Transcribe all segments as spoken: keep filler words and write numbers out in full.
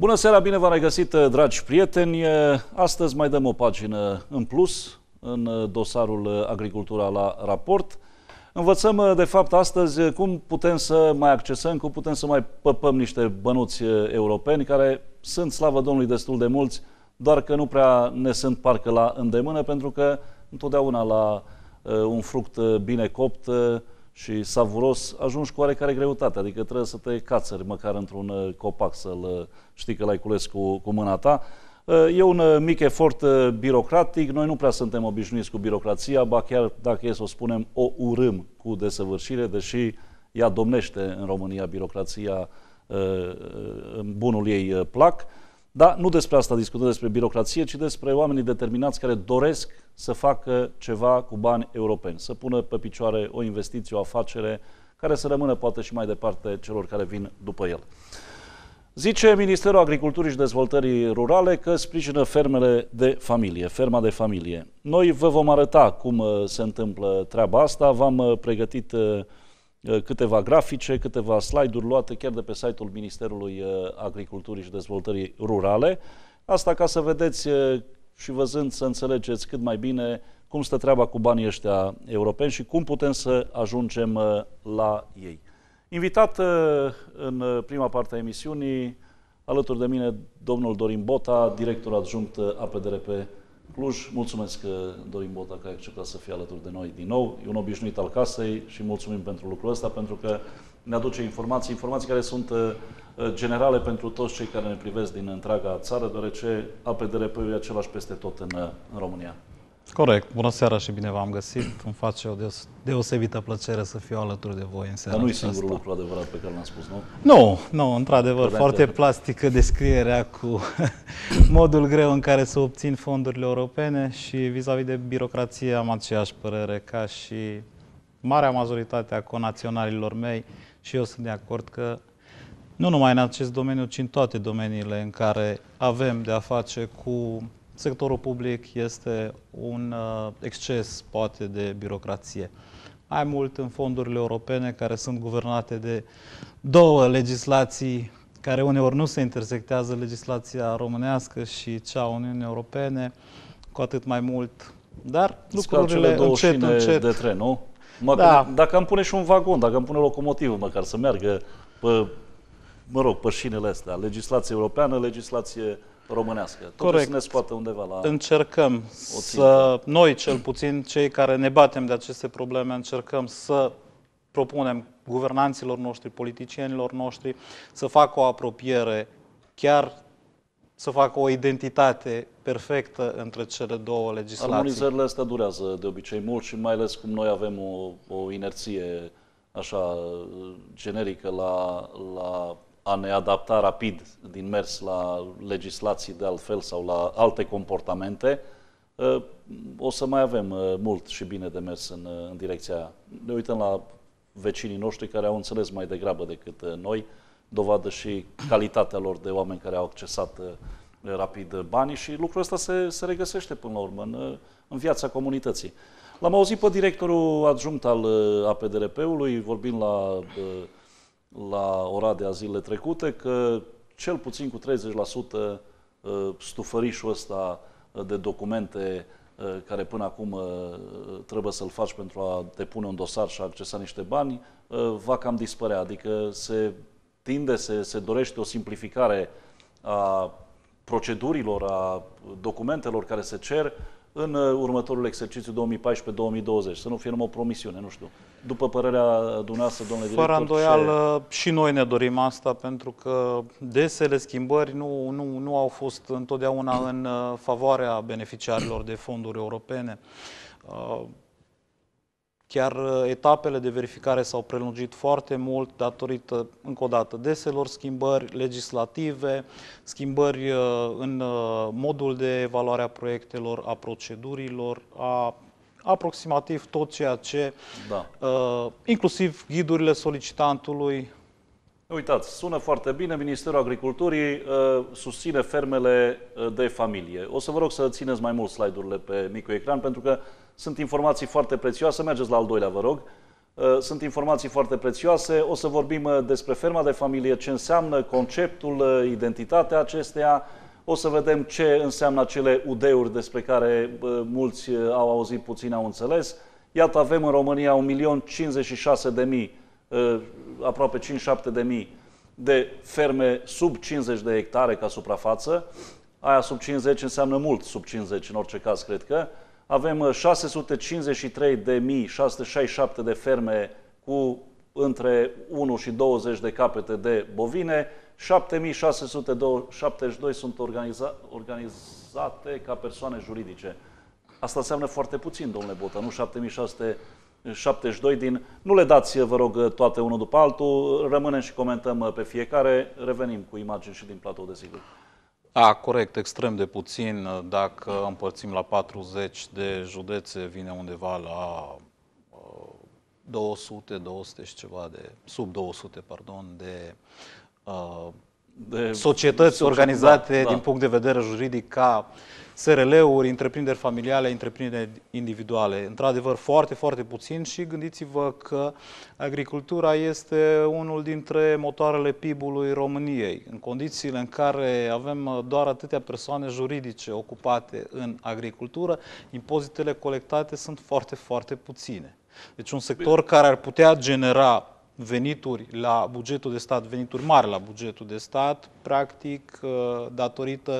Bună seara, bine v-am regăsit, dragi prieteni. Astăzi mai dăm o pagină în plus în dosarul Agricultura la raport. Învățăm, de fapt, astăzi cum putem să mai accesăm, cum putem să mai păpăm niște bănuți europeni, care sunt, slavă Domnului, destul de mulți, doar că nu prea ne sunt parcă la îndemână, pentru că întotdeauna la un fruct bine copt și savuros ajungi cu oarecare greutate, adică trebuie să te cațări măcar într-un copac să-l știi că l-ai cules cu, cu mâna ta. E un mic efort birocratic, noi nu prea suntem obișnuiți cu birocrația, ba chiar dacă e să o spunem, o urâm cu desăvârșire, deși ea domnește în România birocrația în bunul ei plac. Dar nu despre asta discutăm, despre birocrație, ci despre oamenii determinați care doresc să facă ceva cu bani europeni, să pună pe picioare o investiție, o afacere, care să rămână poate și mai departe celor care vin după el. Zice Ministerul Agriculturii și Dezvoltării Rurale că sprijină fermele de familie, ferma de familie. Noi vă vom arăta cum se întâmplă treaba asta, v-am pregătit câteva grafice, câteva slide-uri luate chiar de pe site-ul Ministerului Agriculturii și Dezvoltării Rurale. Asta ca să vedeți și văzând să înțelegeți cât mai bine cum stă treaba cu banii ăștia europeni și cum putem să ajungem la ei. Invitat în prima parte a emisiunii, alături de mine, domnul Dorin Bota, director adjunct A P D R P Cluj. Mulțumesc, Dorin Bota, că ai acceptat să fii alături de noi din nou. E un obișnuit al casei și mulțumim pentru lucrul ăsta, pentru că ne aduce informații, informații care sunt generale pentru toți cei care ne privesc din întreaga țară, deoarece A P D R P-ul e același peste tot în, în România. Corect. Bună seara și bine v-am găsit. Îmi face o deosebită plăcere să fiu alături de voi în seara. Dar nu e singurul lucru adevărat pe care l-am spus, nu? Nu, nu, într-adevăr, foarte plastică descrierea cu modul greu în care se obțin fondurile europene și vis-a-vis de birocrație am aceeași părere ca și marea majoritate a conaționalilor mei și eu sunt de acord că nu numai în acest domeniu, ci în toate domeniile în care avem de a face cu sectorul public este un uh, exces, poate, de birocrație. Mai mult în fondurile europene, care sunt guvernate de două legislații, care uneori nu se intersectează, legislația românească și cea a Uniunii Europene, cu atât mai mult. Dar lucrurile încet, încet... de tren, nu? Măcar, da. Dacă am pune și un vagon, dacă am pune o locomotivă, măcar să meargă pe, mă rog, pe șinele astea, legislație europeană, legislație românească. Totul să ne scoată undeva la... Încercăm să, noi cel puțin, cei care ne batem de aceste probleme, încercăm să propunem guvernanților noștri, politicienilor noștri, să facă o apropiere, chiar să facă o identitate perfectă între cele două legislații. Armonizările astea durează de obicei mult și mai ales cum noi avem o, o inerție așa generică la... la a ne adapta rapid din mers la legislații de altfel sau la alte comportamente, o să mai avem mult și bine de mers în, în direcția aia. Ne uităm la vecinii noștri care au înțeles mai degrabă decât noi, dovadă și calitatea lor de oameni care au accesat rapid banii și lucrul ăsta se, se regăsește până la urmă în, în viața comunității. L-am auzit pe directorul adjunct al A P D R P-ului, vorbind la... la Oradea zilele trecute, că cel puțin cu treizeci la sută stufărișul ăsta de documente care până acum trebuie să-l faci pentru a depune un dosar și a accesa niște bani, va cam dispărea. Adică se tinde, se, se dorește o simplificare a procedurilor, a documentelor care se cer în următorul exercițiu două mii paisprezece două mii douăzeci. Să nu fie numai o promisiune, nu știu. După părerea dumneavoastră, domnule director... Fără îndoială, ce... și noi ne dorim asta, pentru că desele schimbări nu, nu, nu au fost întotdeauna în favoarea beneficiarilor de fonduri europene. Chiar etapele de verificare s-au prelungit foarte mult datorită, încă o dată, deselor schimbări legislative, schimbări în modul de evaluare a proiectelor, a procedurilor, a aproximativ tot ceea ce, da. uh, inclusiv ghidurile solicitantului. Uitați, sună foarte bine, Ministerul Agriculturii uh, susține fermele de familie. O să vă rog să țineți mai mult slide-urile pe micul ecran, pentru că sunt informații foarte prețioase. Mergeți la al doilea, vă rog. Sunt informații foarte prețioase. O să vorbim despre ferma de familie, ce înseamnă conceptul, identitatea acesteia. O să vedem ce înseamnă acele U D-uri despre care mulți au auzit, puțin au înțeles. Iată, avem în România un milion cincizeci și șase de mii, aproape cincizeci și șapte de mii de ferme sub cincizeci de hectare ca suprafață. Aia sub cincizeci înseamnă mult sub cincizeci, în orice caz, cred că. Avem șase sute cincizeci și trei de mii șase sute șaizeci și șapte de ferme cu între unu și douăzeci de capete de bovine, șapte mii șase sute șaptezeci și doi sunt organiza organizate ca persoane juridice. Asta înseamnă foarte puțin, domnule Botă, nu? șapte mii șase sute șaptezeci și doi din... Nu le dați, vă rog, toate unul după altul, rămânem și comentăm pe fiecare, revenim cu imagini și din platou, desigur. A, corect, extrem de puțin. Dacă împărțim la patruzeci de județe, vine undeva la două sute, două sute și ceva de, sub două sute, pardon, de, uh, de societăți organizate, da, da, din punct de vedere juridic, ca S R L-uri, întreprinderi familiale, întreprinderi individuale. Într-adevăr, foarte, foarte puțin și gândiți-vă că agricultura este unul dintre motoarele P I B-ului României. În condițiile în care avem doar atâtea persoane juridice ocupate în agricultură, impozitele colectate sunt foarte, foarte puține. Deci un sector care ar putea genera venituri la bugetul de stat, venituri mari la bugetul de stat, practic, datorită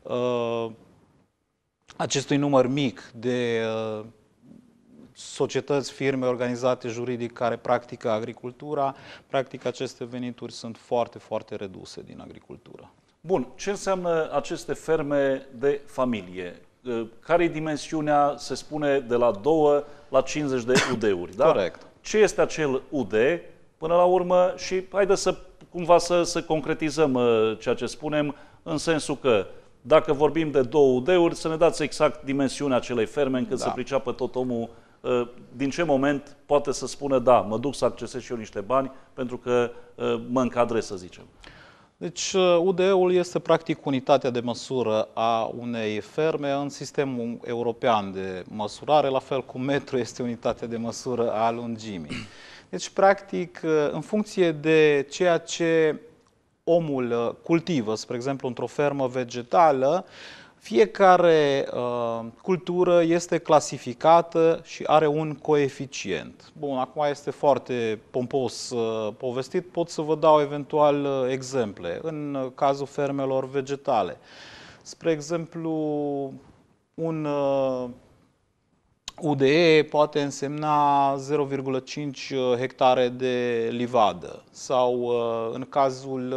acestui număr mic de uh, societăți, firme organizate juridic care practică agricultura, practic aceste venituri sunt foarte, foarte reduse din agricultură. Bun. Ce înseamnă aceste ferme de familie? Care e dimensiunea, se spune, de la două la cincizeci de U D-uri? Da? Corect. Ce este acel U D până la urmă? Și haideți să, cumva să, să concretizăm uh, ceea ce spunem, în sensul că dacă vorbim de două U D-uri, să ne dați exact dimensiunea acelei ferme încât da. să priceapă tot omul din ce moment poate să spună da, mă duc să accesez și eu niște bani pentru că mă încadrez, să zicem. Deci U D-ul este practic unitatea de măsură a unei ferme în sistemul european de măsurare, la fel cum metru este unitatea de măsură a lungimii. Deci practic în funcție de ceea ce omul cultivă, spre exemplu, într-o fermă vegetală, fiecare uh, cultură este clasificată și are un coeficient. Bun, acum este foarte pompos uh, povestit, pot să vă dau eventual uh, exemple. În cazul fermelor vegetale, spre exemplu, un uh, U D E poate însemna zero virgulă cinci hectare de livadă sau în cazul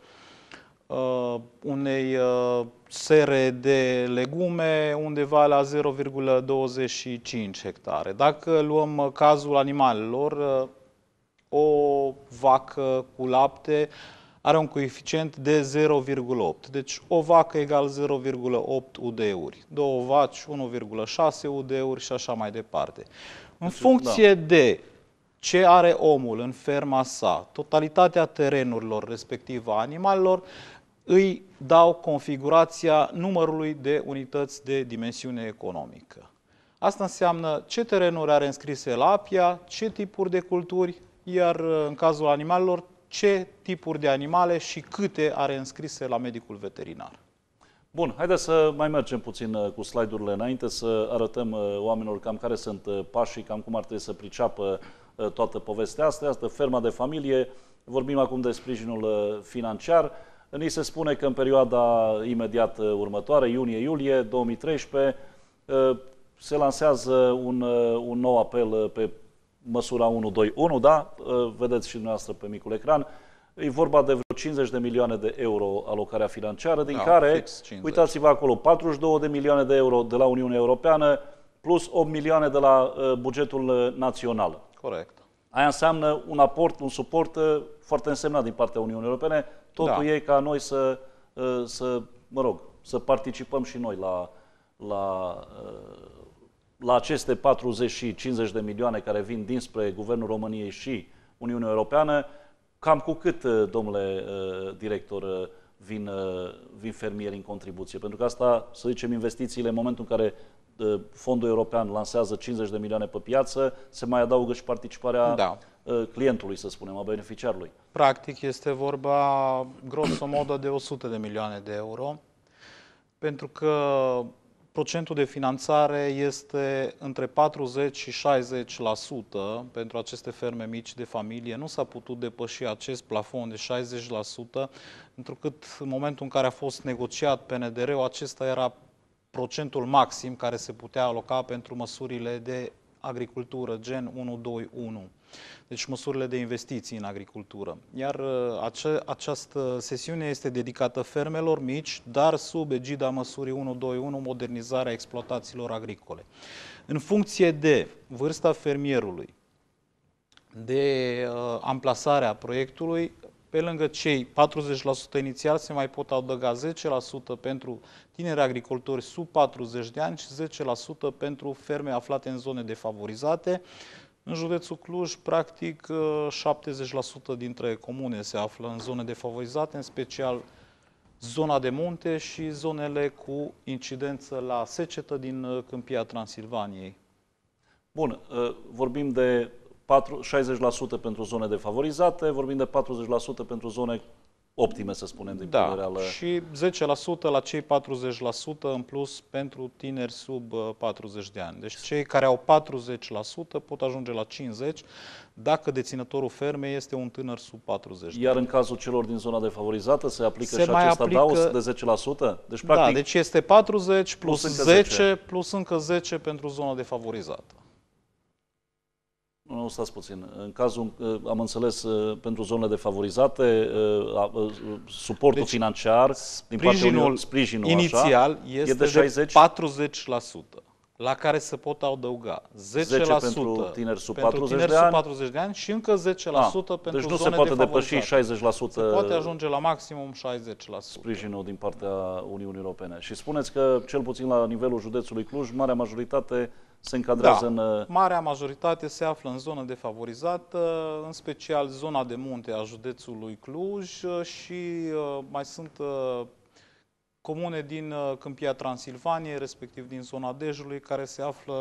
unei sere de legume undeva la zero virgulă douăzeci și cinci hectare. Dacă luăm cazul animalelor, o vacă cu lapte are un coeficient de zero virgulă opt. Deci o vacă egal zero virgulă opt U D-uri. Două vaci, unu virgulă șase U D-uri și așa mai departe. În funcție da. de ce are omul în ferma sa, totalitatea terenurilor, respectiv a animalelor, îi dau configurația numărului de unități de dimensiune economică. Asta înseamnă ce terenuri are înscrise la A P I A, ce tipuri de culturi, iar în cazul animalelor, ce tipuri de animale și câte are înscrise la medicul veterinar. Bun, haideți să mai mergem puțin cu slide-urile înainte, să arătăm oamenilor cam care sunt pașii, cam cum ar trebui să priceapă toată povestea asta. Asta ferma de familie, vorbim acum de sprijinul financiar. Ni se spune că în perioada imediat următoare, iunie-iulie două mii treisprezece, se lansează un, un nou apel pe măsura unu doi unu, da? Vedeți și dumneavoastră pe micul ecran. E vorba de vreo cincizeci de milioane de euro alocarea financiară, din da, care, uitați-vă acolo, patruzeci și două de milioane de euro de la Uniunea Europeană, plus opt milioane de la bugetul național. Corect. Aia înseamnă un aport, un suport foarte însemnat din partea Uniunii Europene. Totul da. e ca noi să, să, mă rog, să participăm și noi la, la, la aceste patruzeci și cincizeci de milioane care vin dinspre Guvernul României și Uniunea Europeană. Cam cu cât, domnule director, vin, vin fermieri în contribuție? Pentru că asta, să zicem, investițiile, în momentul în care fondul european lansează cincizeci de milioane pe piață, se mai adaugă și participarea Da. clientului, să spunem, a beneficiarului. Practic este vorba, grosomodo, de o sută de milioane de euro, pentru că procentul de finanțare este între patruzeci și șaizeci la sută pentru aceste ferme mici de familie. Nu s-a putut depăși acest plafon de șaizeci la sută, întrucât în momentul în care a fost negociat P N D R-ul, acesta era procentul maxim care se putea aloca pentru măsurile de agricultură, gen unu doi unu. Deci măsurile de investiții în agricultură. Iar ace această sesiune este dedicată fermelor mici, dar sub egida măsurii unu doi unu, modernizarea exploatațiilor agricole. În funcție de vârsta fermierului, de uh, amplasarea proiectului, pe lângă cei patruzeci la sută inițial se mai pot adăuga zece la sută pentru tineri agricultori sub patruzeci de ani și zece la sută pentru ferme aflate în zone defavorizate. În județul Cluj, practic, șaptezeci la sută dintre comune se află în zone defavorizate, în special zona de munte și zonele cu incidență la secetă din Câmpia Transilvaniei. Bun, vorbim de șaizeci la sută pentru zone defavorizate, vorbim de patruzeci la sută pentru zone optime, să spunem, din da, reală. Și zece la sută la cei patruzeci la sută în plus pentru tineri sub patruzeci de ani. Deci cei care au patruzeci la sută pot ajunge la cincizeci la sută dacă deținătorul fermei este un tânăr sub patruzeci de ani. Iar în cazul celor din zona defavorizată se aplică se și mai acest aplică... adaos de zece la sută? Deci, practic, da, deci este patruzeci plus, plus zece, zece plus încă zece pentru zona defavorizată. Nu, stați puțin. În cazul, am înțeles, pentru zonele defavorizate, suportul deci, financiar din partea Uniunii, sprijinul inițial așa, este e de, șaizeci? de patruzeci la sută, la care se pot adăuga zece la sută pentru tineri sub pentru patruzeci tineri de ani, sub patruzeci de ani și încă zece la sută A, pentru deci nu zone se poate depăși șaizeci la sută. Se poate ajunge la maximum șaizeci la sută. Sprijinul din partea Uniunii Europene. Și spuneți că, cel puțin la nivelul județului Cluj, marea majoritate se încadrează da, în... marea majoritate se află în zonă defavorizată, în special zona de munte a județului Cluj și mai sunt comune din Câmpia Transilvaniei, respectiv din zona Dejului, care se află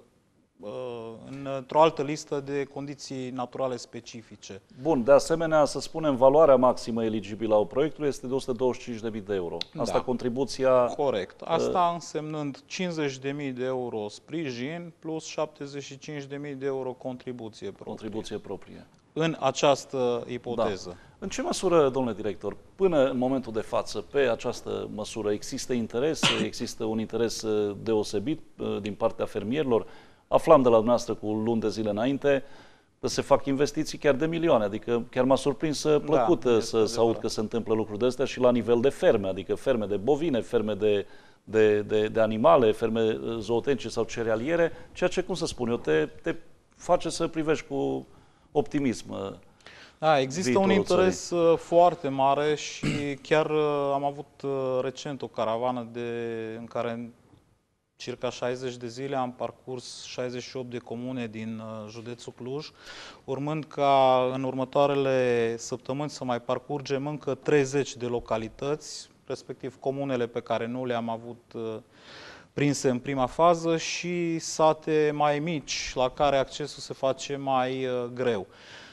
într-o altă listă de condiții naturale specifice. Bun, de asemenea, să spunem, valoarea maximă eligibilă a proiectului este de o sută douăzeci și cinci de mii de euro. Asta da, contribuția... Corect. Asta uh, însemnând cincizeci de mii de euro sprijin plus șaptezeci și cinci de mii de euro contribuție proprie. Contribuție proprie. În această ipoteză. Da. În ce măsură, domnule director, până în momentul de față, pe această măsură, există interes, există un interes deosebit din partea fermierilor? Aflam de la dumneavoastră cu luni de zile înainte că se fac investiții chiar de milioane, adică chiar m-a surprins plăcut da, să, să aud că se întâmplă lucruri de astea și la nivel de ferme, adică ferme de bovine, ferme de, de, de, de animale, ferme zootehnice sau cerealiere, ceea ce, cum să spun eu, te, te face să privești cu optimism. Da, există un interes țării. foarte mare și chiar am avut recent o caravană de, în care circa șaizeci de zile am parcurs șaizeci și opt de comune din județul Cluj, urmând ca în următoarele săptămâni să mai parcurgem încă treizeci de localități, respectiv comunele pe care nu le-am avut prinse în prima fază și sate mai mici, la care accesul se face mai greu.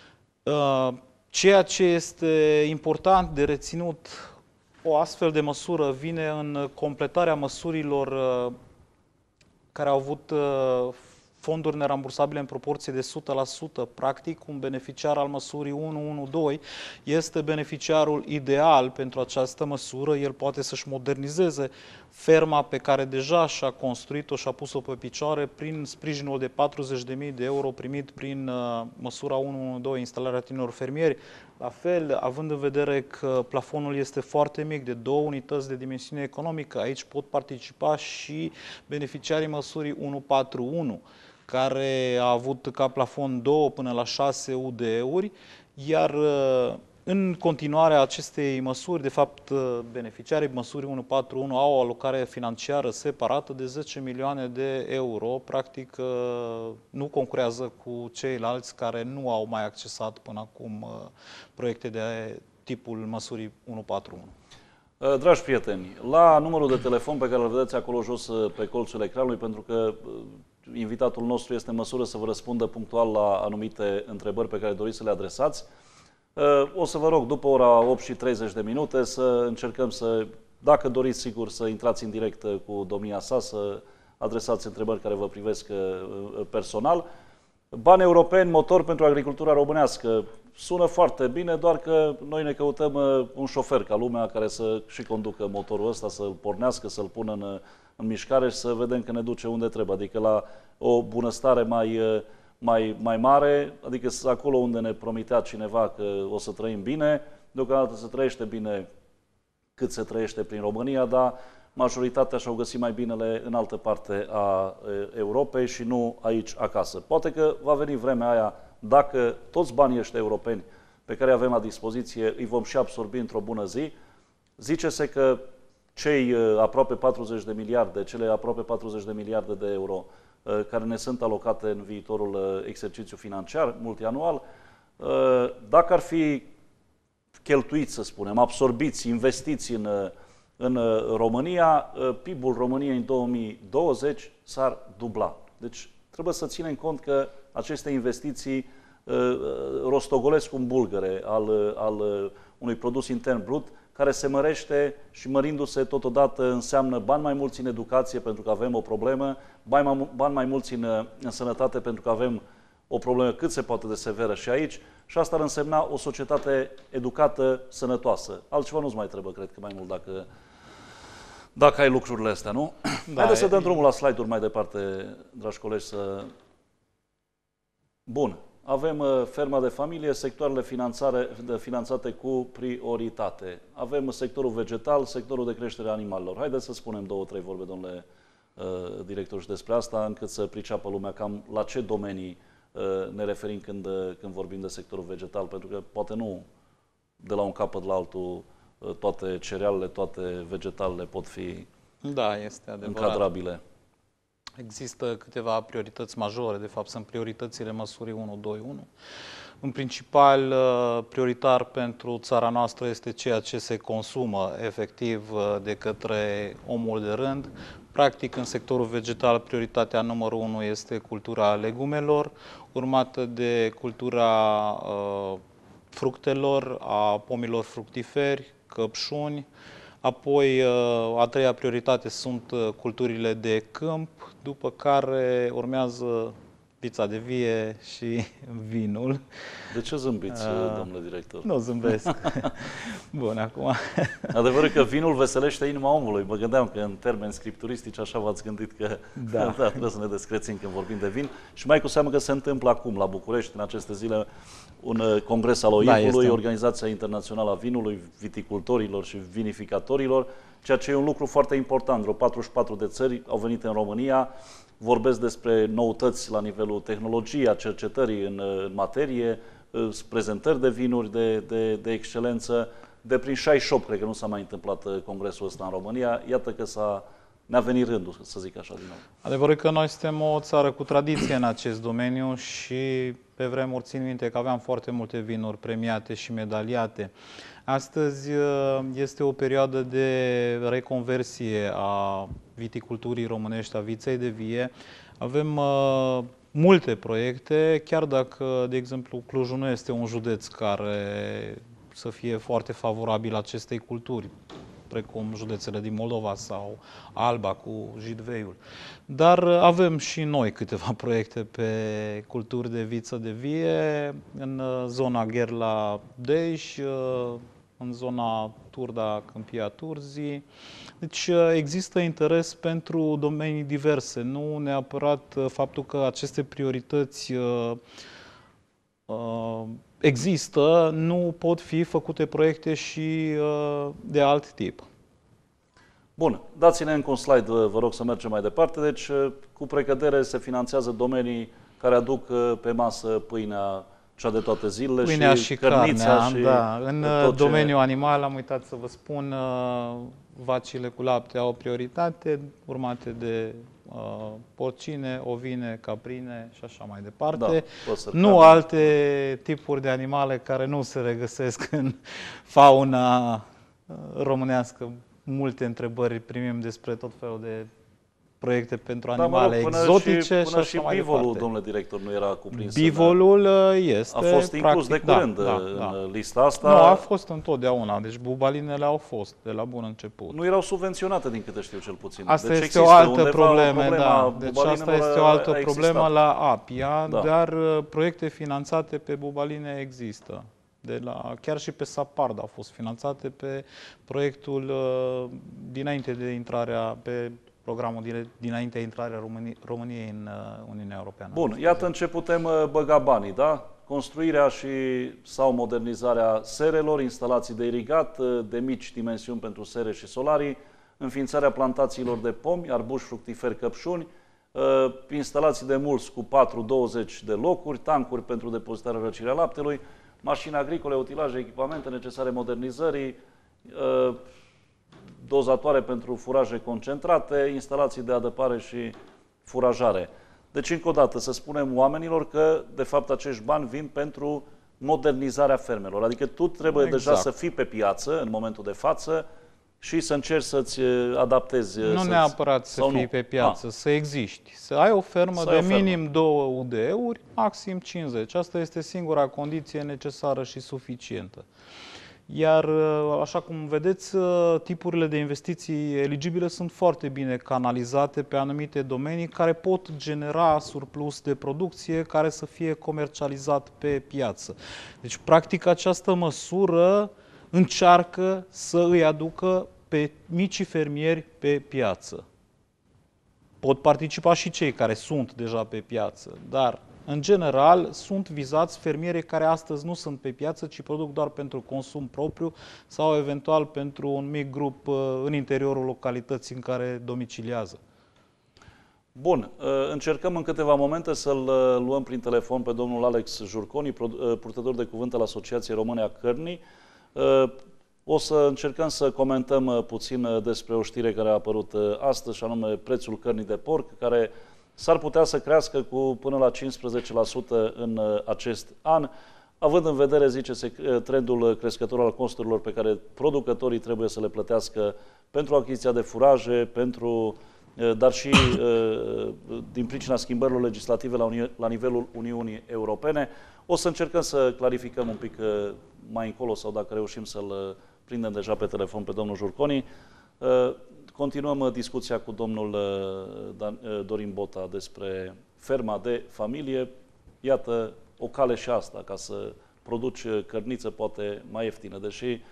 Ceea ce este important de reținut, o astfel de măsură vine în completarea măsurilor care au avut fonduri nerambursabile în proporție de o sută la sută. Practic, un beneficiar al măsurii unu unu doi este beneficiarul ideal pentru această măsură. El poate să-și modernizeze ferma pe care deja și-a construit-o și-a pus-o pe picioare prin sprijinul de patruzeci de mii de euro primit prin măsura unu unu doi, instalarea tinerilor fermieri. La fel, având în vedere că plafonul este foarte mic, de două unități de dimensiune economică, aici pot participa și beneficiarii măsurii unu patru unu, care a avut ca plafon două până la șase U D E-uri, iar în continuarea acestei măsuri, de fapt, beneficiarii măsurii unu patru unu au o alocare financiară separată de zece milioane de euro. Practic, nu concurează cu ceilalți care nu au mai accesat până acum proiecte de tipul măsurii unu patru unu. Dragi prieteni, la numărul de telefon pe care îl vedeți acolo jos pe colțul ecranului, pentru că invitatul nostru este în măsură să vă răspundă punctual la anumite întrebări pe care doriți să le adresați, o să vă rog, după ora opt și treizeci de minute, să încercăm să, dacă doriți, sigur, să intrați în direct cu domnia sa, să adresați întrebări care vă privesc personal. Bani europeni, motor pentru agricultura românească. Sună foarte bine, doar că noi ne căutăm un șofer ca lumea care să și conducă motorul ăsta, să-l pornească, să-l pună în, în mișcare și să vedem că ne duce unde trebuie. Adică la o bunăstare mai, mai, mai mare, adică acolo unde ne promitea cineva că o să trăim bine, deocamdată se trăiește bine cât se trăiește prin România, dar majoritatea și-au găsit mai binele în altă parte a Europei și nu aici acasă. Poate că va veni vremea aia, dacă toți banii ăștia europeni pe care avem la dispoziție îi vom și absorbi într-o bună zi, zice-se că cei aproape patruzeci de miliarde, cele aproape patruzeci de miliarde de euro care ne sunt alocate în viitorul exercițiu financiar multianual, dacă ar fi cheltuiți, să spunem, absorbiți, investiți în În România, P I B-ul României în două mii douăzeci s-ar dubla. Deci trebuie să ținem cont că aceste investiții rostogolesc un bulgăre al, al unui produs intern brut care se mărește și mărindu-se totodată înseamnă bani mai mulți în educație pentru că avem o problemă, bani mai, bani mai mulți în, în sănătate pentru că avem o problemă cât se poate de severă și aici și asta ar însemna o societate educată, sănătoasă. Altceva nu-ți mai trebuie, cred că mai mult dacă... Dacă ai lucrurile astea, nu? Da, haideți să dăm drumul la slide-uri mai departe, dragi colegi, să... Bun. Avem ferma de familie, sectoarele finanțare, de finanțate cu prioritate. Avem sectorul vegetal, sectorul de creștere a animalelor. Haideți să spunem două, trei vorbe, domnule uh, director, și despre asta, încât să priceapă lumea cam la ce domenii uh, ne referim când, când vorbim de sectorul vegetal, pentru că poate nu de la un capăt la altul toate cerealele, toate vegetalele pot fi da, este adevărat. încadrabile. Există câteva priorități majore, de fapt sunt prioritățile măsurii unu doi unu. În principal, prioritar pentru țara noastră este ceea ce se consumă efectiv de către omul de rând. Practic, în sectorul vegetal, prioritatea numărul unu este cultura legumelor, urmată de cultura uh, fructelor, a pomilor fructiferi, căpșuni. Apoi, a treia prioritate sunt culturile de câmp, după care urmează vița de vie și vinul. De ce zâmbiți, uh, domnule director? Nu zâmbesc. Bun, acum... Adevărul că vinul veselește inima omului. Mă gândeam că în termeni scripturistici așa v-ați gândit că da. Da, trebuie să ne descrețim când vorbim de vin. Și mai cu seamă că se întâmplă acum la București, în aceste zile, un congres al O I V-ului, da, Organizația Internațională a Vinului, Viticultorilor și Vinificatorilor, ceea ce e un lucru foarte important. Vreo patruzeci și patru de țări au venit în România, vorbesc despre noutăți la nivelul tehnologiei, a cercetării în, în materie, prezentări de vinuri de, de, de excelență. De prin șaizeci și opt, cred că nu s-a mai întâmplat congresul ăsta în România. Iată că s-a, ne-a venit rândul, să zic așa din nou. Adevărul că noi suntem o țară cu tradiție în acest domeniu și pe vremuri țin minte că aveam foarte multe vinuri premiate și medaliate. Astăzi este o perioadă de reconversie a viticulturii românești, a viței de vie. Avem uh, multe proiecte, chiar dacă, de exemplu, Clujul nu este un județ care să fie foarte favorabil acestei culturi, precum județele din Moldova sau Alba cu Jidveiul. Dar avem și noi câteva proiecte pe culturi de viță de vie, în zona Gherla-Dej, în zona Turda, Câmpia Turzii. Deci există interes pentru domenii diverse, nu neapărat faptul că aceste priorități uh, uh, există, nu pot fi făcute proiecte și uh, de alt tip. Bun, dați-ne încă un slide, vă rog să mergem mai departe. Deci, cu precădere se finanțează domenii care aduc pe masă pâinea cea de toate zilele Pâinea și, și cărnița carnea, și da. În tot domeniul ce... animal, am uitat să vă spun, vacile cu lapte au prioritate, urmate de uh, porcine, ovine, caprine și așa mai departe. Da, nu carne. Alte tipuri de animale care nu se regăsesc în fauna românească. Multe întrebări primim despre tot felul de proiecte pentru da, animale mă rog, până exotice și, până și așa și mai bivolul, departe. domnule director, nu era cuprins. Bivolul este a fost inclus practic, de curând da, da, în da. lista asta. Nu, a fost întotdeauna, deci bubalinele au fost de la bun început. Nu erau subvenționate, din câte știu cel puțin. Asta deci este o altă undeva problemă, o da. Deci asta este o altă problemă la APIA, da. dar proiecte finanțate pe bubaline există. De la, chiar și pe SAPARD au fost finanțate pe proiectul uh, dinainte de intrarea, pe programul din, dinainte intrarea României, României în uh, Uniunea Europeană. Bun, iată în ce putem uh, băga banii, da? Construirea și sau modernizarea serelor, instalații de irigat uh, de mici dimensiuni pentru sere și solarii, înființarea plantațiilor de pomi, arbuși, fructiferi, căpșuni, uh, instalații de mulți cu patru douăzeci de locuri, tancuri pentru depozitarea răcirea laptelui, mașini agricole, utilaje, echipamente necesare modernizării, dozatoare pentru furaje concentrate, instalații de adăpare și furajare. Deci, încă o dată, să spunem oamenilor că, de fapt, acești bani vin pentru modernizarea fermelor. Adică tu trebuie exact. deja să fii pe piață în momentul de față și să încerci să-ți adaptezi. Nu neapărat să fii nu. pe piață, A. să existi. Să ai o fermă să de minim fermă. două U D E-uri, maxim cincizeci. Asta este singura condiție necesară și suficientă. Iar, așa cum vedeți, tipurile de investiții eligibile sunt foarte bine canalizate pe anumite domenii care pot genera surplus de producție care să fie comercializat pe piață. Deci, practic, această măsură încearcă să îi aducă pe micii fermieri pe piață. Pot participa și cei care sunt deja pe piață, dar, în general, sunt vizați fermierii care astăzi nu sunt pe piață, ci produc doar pentru consum propriu sau, eventual, pentru un mic grup în interiorul localității în care domiciliază. Bun, încercăm în câteva momente să-l luăm prin telefon pe domnul Alex Jurconi, purtător de cuvânt al Asociației Române a Cărnii. O să încercăm să comentăm puțin despre o știre care a apărut astăzi, și anume prețul cărnii de porc, care s-ar putea să crească cu până la cincisprezece la sută în acest an, având în vedere, zice-se, trendul crescător al costurilor pe care producătorii trebuie să le plătească pentru achiziția de furaje, pentru, dar și din pricina schimbărilor legislative la, Uni- la nivelul Uniunii Europene. O să încercăm să clarificăm un pic mai încolo, sau dacă reușim să-l prindem deja pe telefon pe domnul Jurconi. Continuăm discuția cu domnul Dorin Bota despre ferma de familie. Iată o cale și asta, ca să produci cărniță poate mai ieftină, deși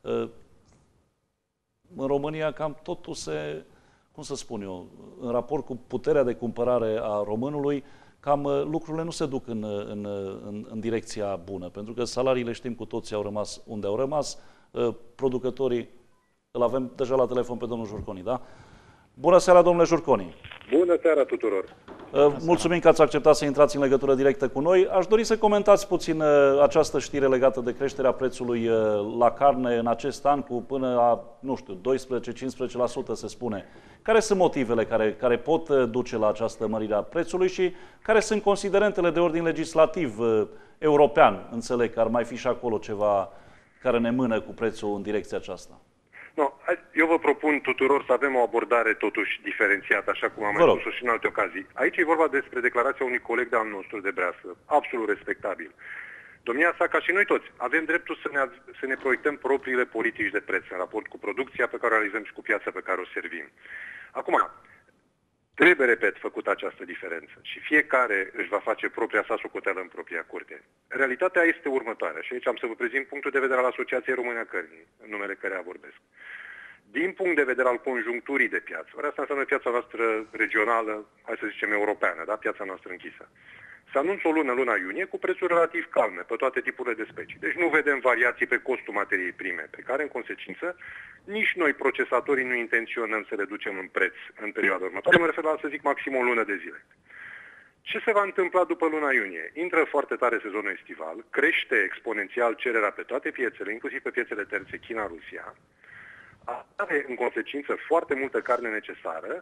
în România cam totul se, cum să spun eu, în raport cu puterea de cumpărare a românului, cam lucrurile nu se duc în, în, în, în direcția bună, pentru că salariile, știm cu toții, au rămas unde au rămas, producătorii, îl avem deja la telefon pe domnul Jurconi, da? Bună seara, domnule Jurconi! Bună seara tuturor! Mulțumim că ați acceptat să intrați în legătură directă cu noi. Aș dori să comentați puțin această știre legată de creșterea prețului la carne în acest an cu până la, nu știu, doisprezece-cincisprezece la sută se spune. Care sunt motivele care, care pot duce la această mărire a prețului și care sunt considerentele de ordin legislativ european? Înțeleg că ar mai fi și acolo ceva care ne mână cu prețul în direcția aceasta. No, eu vă propun tuturor să avem o abordare totuși diferențiată, așa cum am mai spus-o și în alte ocazii. Aici e vorba despre declarația unui coleg de-al nostru de breasă, absolut respectabil. Domnia sa, ca și noi toți, avem dreptul să ne, să ne proiectăm propriile politici de preț în raport cu producția pe care o realizăm și cu piața pe care o servim. Acum, trebuie, repet, făcută această diferență și fiecare își va face propria sa socoteală în propria curte. Realitatea este următoarea și aici am să vă prezint punctul de vedere al Asociației Române a Cărnii, în numele căreia vorbesc. Din punct de vedere al conjuncturii de piață, ori asta înseamnă piața noastră regională, hai să zicem europeană, da? Piața noastră închisă. Se anunță o lună, luna iunie, cu prețuri relativ calme pe toate tipurile de specii. Deci nu vedem variații pe costul materiei prime, pe care, în consecință, nici noi, procesatorii, nu intenționăm să reducem în preț în perioada următoare. Mă refer la, să zic, maxim o lună de zile. Ce se va întâmpla după luna iunie? Intră foarte tare sezonul estival, crește exponențial cererea pe toate piețele, inclusiv pe piețele terțe, China, Rusia, are, în consecință, foarte multă carne necesară,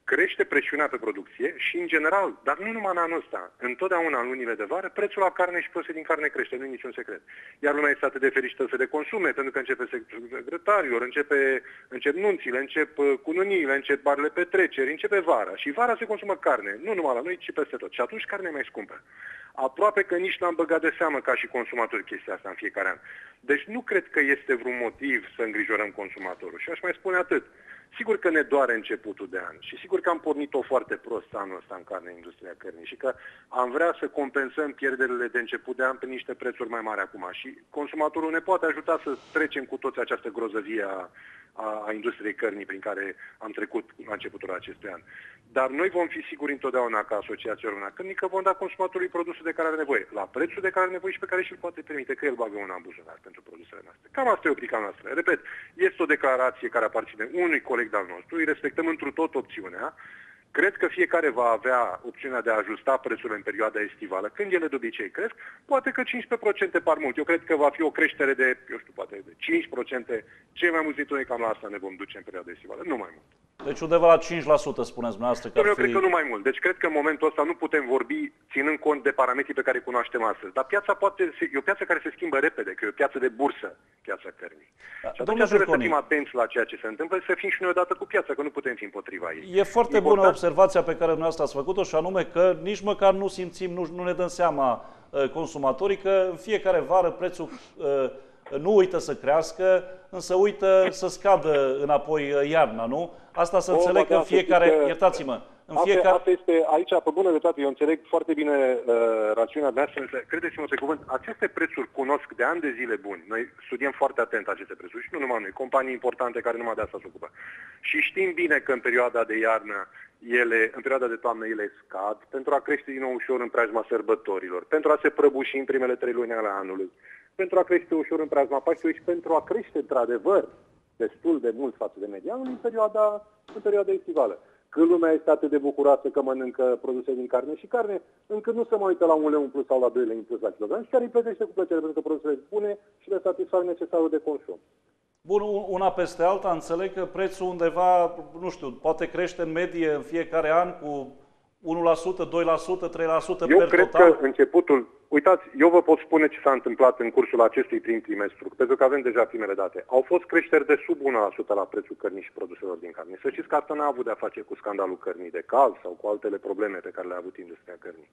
crește presiunea pe producție și, în general, dar nu numai în anul ăsta, întotdeauna în lunile de vară, prețul la carne și produse din carne crește, nu e niciun secret. Iar lumea este atât de fericită să le consume, pentru că începe sectorul grătarilor, începe, încep nunțile, încep cununiile, încep barele petreceri, începe vara. Și vara se consumă carne, nu numai la noi, ci peste tot. Și atunci carnea e mai scumpă. Aproape că nici n-am băgat de seamă ca și consumatori chestia asta în fiecare an. Deci nu cred că este vreun motiv să îngrijorăm consumatorul. Și aș mai spune atât. Sigur că ne doare începutul de an și sigur că am pornit-o foarte prost anul ăsta în carne, industria cărnii, și că am vrea să compensăm pierderile de început de an pe niște prețuri mai mari acum. Și consumatorul ne poate ajuta să trecem cu toți această grozăvie a, a, a industriei cărnii prin care am trecut la începutul acestui an. Dar noi vom fi siguri întotdeauna ca Asociația Română a Cărnii că vom da consumatorului produsul de care are nevoie, la prețul de care are nevoie și pe care și-l poate permite, că el bagă una în buzunar pentru produsele noastre. Cam asta e optica noastră. Repet, este o declarație care aparține unui coleg al nostru, îi respectăm întru tot opțiunea. Cred că fiecare va avea opțiunea de a ajusta prețurile în perioada estivală. Când ele de obicei cresc, poate că cincisprezece la sută par mult. Eu cred că va fi o creștere de, eu știu, poate de cinci la sută. Cei mai mulți dintre noi cam la asta ne vom duce în perioada estivală, nu mai mult. Deci undeva la cinci la sută spuneți dumneavoastră că ar Eu fi... cred că nu mai mult. Deci cred că în momentul ăsta nu putem vorbi ținând cont de parametrii pe care îi cunoaștem astăzi. Dar piața poate, e o piață care se schimbă repede, că e o piață de bursă, piața cărnii. Da, și atunci trebuie să fim atenți la ceea ce se întâmplă și să fim și noi odată cu piața, că nu putem fi împotriva ei. E foarte bună observația pe care dumneavoastră ați făcut-o, și anume că nici măcar nu simțim, nu, nu ne dăm seama uh, consumatorii că în fiecare vară prețul uh, nu uită să crească, însă uită să scadă înapoi uh, iarna, nu? Asta să o, înțeleg că în fiecare, că... iertați-mă, în asta, fiecare... asta este, aici, pe bună dreptate, eu înțeleg foarte bine uh, rațiunea noastră, credeți-mă pe cuvânt, aceste prețuri cunosc de ani de zile buni. Noi studiem foarte atent aceste prețuri și nu numai noi, companii importante care numai de asta se ocupă. Și știm bine că în perioada de iarnă, ele, în perioada de toamnă ele scad, pentru a crește din nou ușor în preajma sărbătorilor, pentru a se prăbuși în primele trei luni ale anului, pentru a crește ușor în preajma Paștelui și pentru a crește într-adevăr destul de mult față de medianul în perioada, în perioada estivală. Când lumea este atât de bucuroasă că mănâncă produse din carne și carne, încât nu se mai uită la un leu în plus sau la doi lei în plus la kilogram și chiar îi plătește cu plăcere pentru că produsele sunt bune și le satisfac necesarul de consum. Bun, una peste alta, înțeleg că prețul undeva, nu știu, poate crește în medie în fiecare an cu unu la sută, doi la sută, trei la sută eu per cred total. Că începutul, uitați, eu vă pot spune ce s-a întâmplat în cursul acestui prim trimestru, pentru că avem deja primele date. Au fost creșteri de sub unu la sută la prețul cărnii și produselor din carne. Să știți că asta n-a avut de-a face cu scandalul cărnii de cal sau cu altele probleme pe care le-a avut industria cărnii.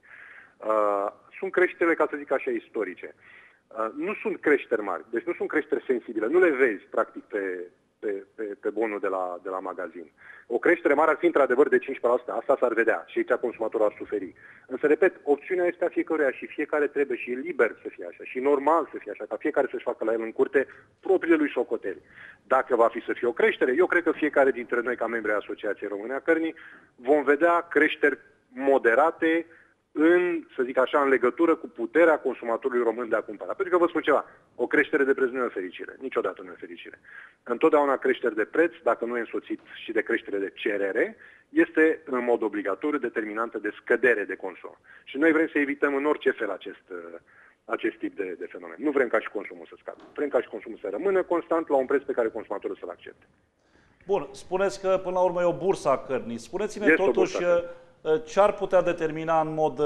Uh, sunt creșterile, ca să zic așa, istorice. Uh, nu sunt creșteri mari, deci nu sunt creșteri sensibile, nu le vezi practic pe, pe, pe, pe bonul de la, de la magazin. O creștere mare ar fi într-adevăr de cincisprezece la sută, asta s-ar vedea și aici consumatorul ar suferi. Însă, repet, opțiunea este a fiecăruia și fiecare trebuie și e liber să fie așa și normal să fie așa, ca fiecare să-și facă la el în curte propriile lui socoteli. Dacă va fi să fie o creștere, eu cred că fiecare dintre noi ca membri ai Asociației Române a Cărnii vom vedea creșteri moderate în, să zic așa, în legătură cu puterea consumatorului român de a cumpăra. Pentru că vă spun ceva, o creștere de preț nu e o fericire, niciodată nu e o fericire. Întotdeauna creștere de preț, dacă nu e însoțit și de creștere de cerere, este în mod obligatoriu determinantă de scădere de consum. Și noi vrem să evităm în orice fel acest, acest tip de, de fenomen. Nu vrem ca și consumul să scadă. Vrem ca și consumul să rămână constant la un preț pe care consumatorul să-l accepte. Bun, spuneți că până la urmă e o bursă a cărnii. Spuneți-ne este totuși ce ar putea determina în mod,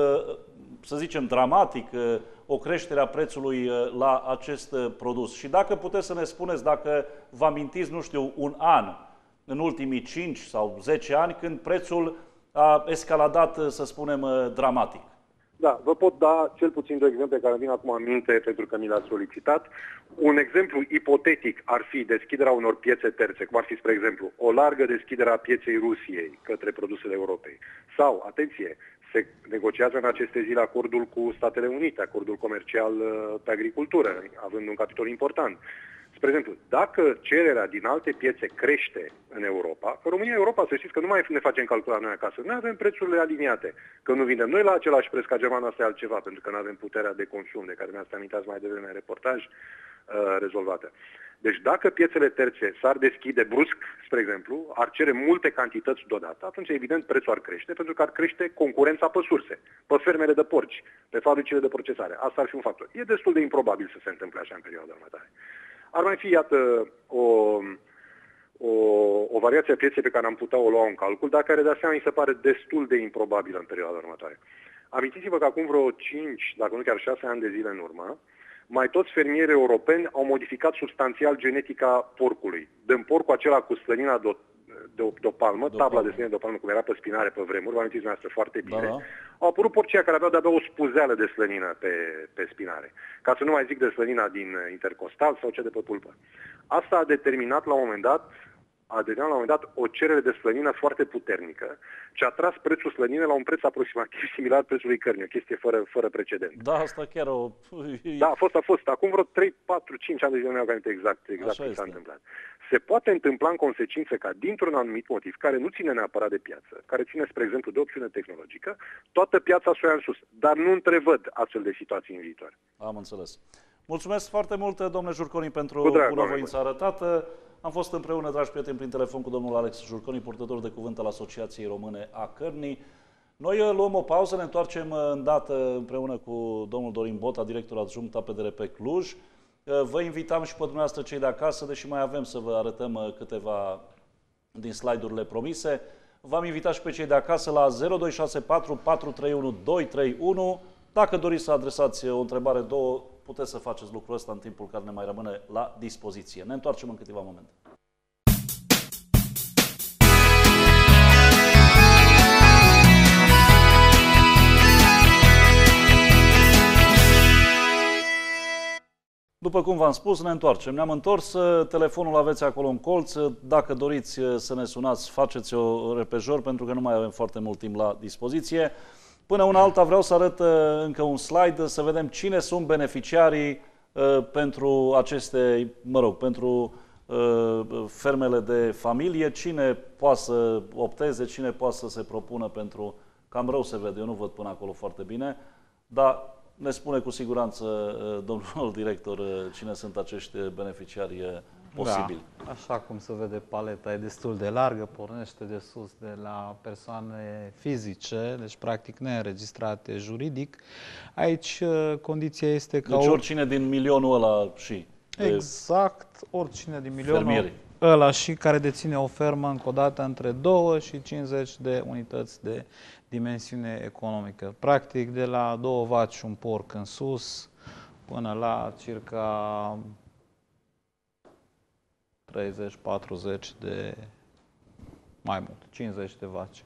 să zicem, dramatic o creștere a prețului la acest produs. Și dacă puteți să ne spuneți, dacă vă amintiți, nu știu, un an, în ultimii cinci sau zece ani, când prețul a escaladat, să spunem, dramatic. Da, vă pot da cel puțin două exemple care vin acum în minte pentru că mi le-ați solicitat. Un exemplu ipotetic ar fi deschiderea unor piețe terțe, cum ar fi, spre exemplu, o largă deschidere a pieței Rusiei către produsele Europei. Sau, atenție, se negociază în aceste zile acordul cu Statele Unite, acordul comercial pe agricultură, având un capitol important. Spre exemplu, dacă cererea din alte piețe crește în Europa, că România, Europa, să știți că nu mai ne facem calcula noi acasă, noi avem prețurile aliniate, că nu vindem noi la același preț ca Germana, asta e altceva, pentru că nu avem puterea de consum, de care mi-ați amintit mai devreme în reportaj, uh, rezolvată. Deci dacă piețele terțe s-ar deschide brusc, spre exemplu, ar cere multe cantități deodată, atunci evident prețul ar crește, pentru că ar crește concurența pe surse, pe fermele de porci, pe fabricile de procesare. Asta ar fi un factor. E destul de improbabil să se întâmple așa în perioada următoare. Ar mai fi, iată, o, o, o variație a pieței pe care am putea o lua în calcul, dar care de asemenea mi se pare destul de improbabilă în perioada următoare. Amintiți-vă că acum vreo cinci, dacă nu chiar șase ani de zile în urmă, mai toți fermieri europeni au modificat substanțial genetica porcului. Dăm porcul acela cu slănina de o, de o, de o palmă, de tabla palmă. de slănină de o palmă, cum era pe spinare pe vremuri, vă amintiți dumneavoastră foarte bine, da, da. Au apărut porcii care aveau de-abia o spuzeală de slănină pe, pe spinare. Ca să nu mai zic de slănina din intercostal sau cea de pe pulpă. Asta a determinat la un moment dat a determinat la un moment dat o cerere de slănină foarte puternică, ce a tras prețul slăninei la un preț aproximativ similar prețului cărnii, o chestie fără, fără precedent. Da, asta chiar o... Da, a fost, a fost. Acum vreo trei, patru, cinci ani de zile nu mi-au exact, exact ce s-a întâmplat. Se poate întâmpla în consecință ca, dintr-un anumit motiv, care nu ține neapărat de piață, care ține, spre exemplu, de opțiune tehnologică, toată piața să o ia în sus. Dar nu întrevăd astfel de situații în viitor. Am înțeles. Mulțumesc foarte mult, domnule Jurconi, pentru bunăvoința arătată. Am fost împreună, dragi prieteni, prin telefon cu domnul Alex Jurconi, purtător de cuvânt al Asociației Române a Cărnii. Noi luăm o pauză, ne întoarcem îndată împreună cu domnul Dorin Bota, director adjunct A P D R P Cluj. Vă invitam și pe dumneavoastră cei de acasă, deși mai avem să vă arătăm câteva din slide-urile promise. V-am invitat și pe cei de acasă la zero doi șase patru patru trei unu doi trei unu. Dacă doriți să adresați o întrebare, două, puteți să faceți lucrul ăsta în timpul care ne mai rămâne la dispoziție. Ne întoarcem în câteva momente. După cum v-am spus, ne întoarcem. Ne-am întors, telefonul aveți acolo în colț. Dacă doriți să ne sunați, faceți-o repejor, pentru că nu mai avem foarte mult timp la dispoziție. Până una alta vreau să arăt încă un slide, să vedem cine sunt beneficiarii pentru aceste, mă rog, pentru fermele de familie, cine poate să opteze, cine poate să se propună pentru... Cam rău se vede, eu nu văd până acolo foarte bine, dar ne spune cu siguranță domnul director cine sunt acești beneficiari posibili. Da, așa cum se vede, paleta e destul de largă, pornește de sus de la persoane fizice, deci practic neînregistrate juridic. Aici condiția este ca... Deci oricine din milionul ăla și... Exact, oricine din milionul fermieri. Ăla și care deține o fermă încă o dată între două și cincizeci de unități de dimensiune economică. Practic de la două vaci și un porc în sus până la circa treizeci patruzeci de, mai mult, cincizeci de vaci.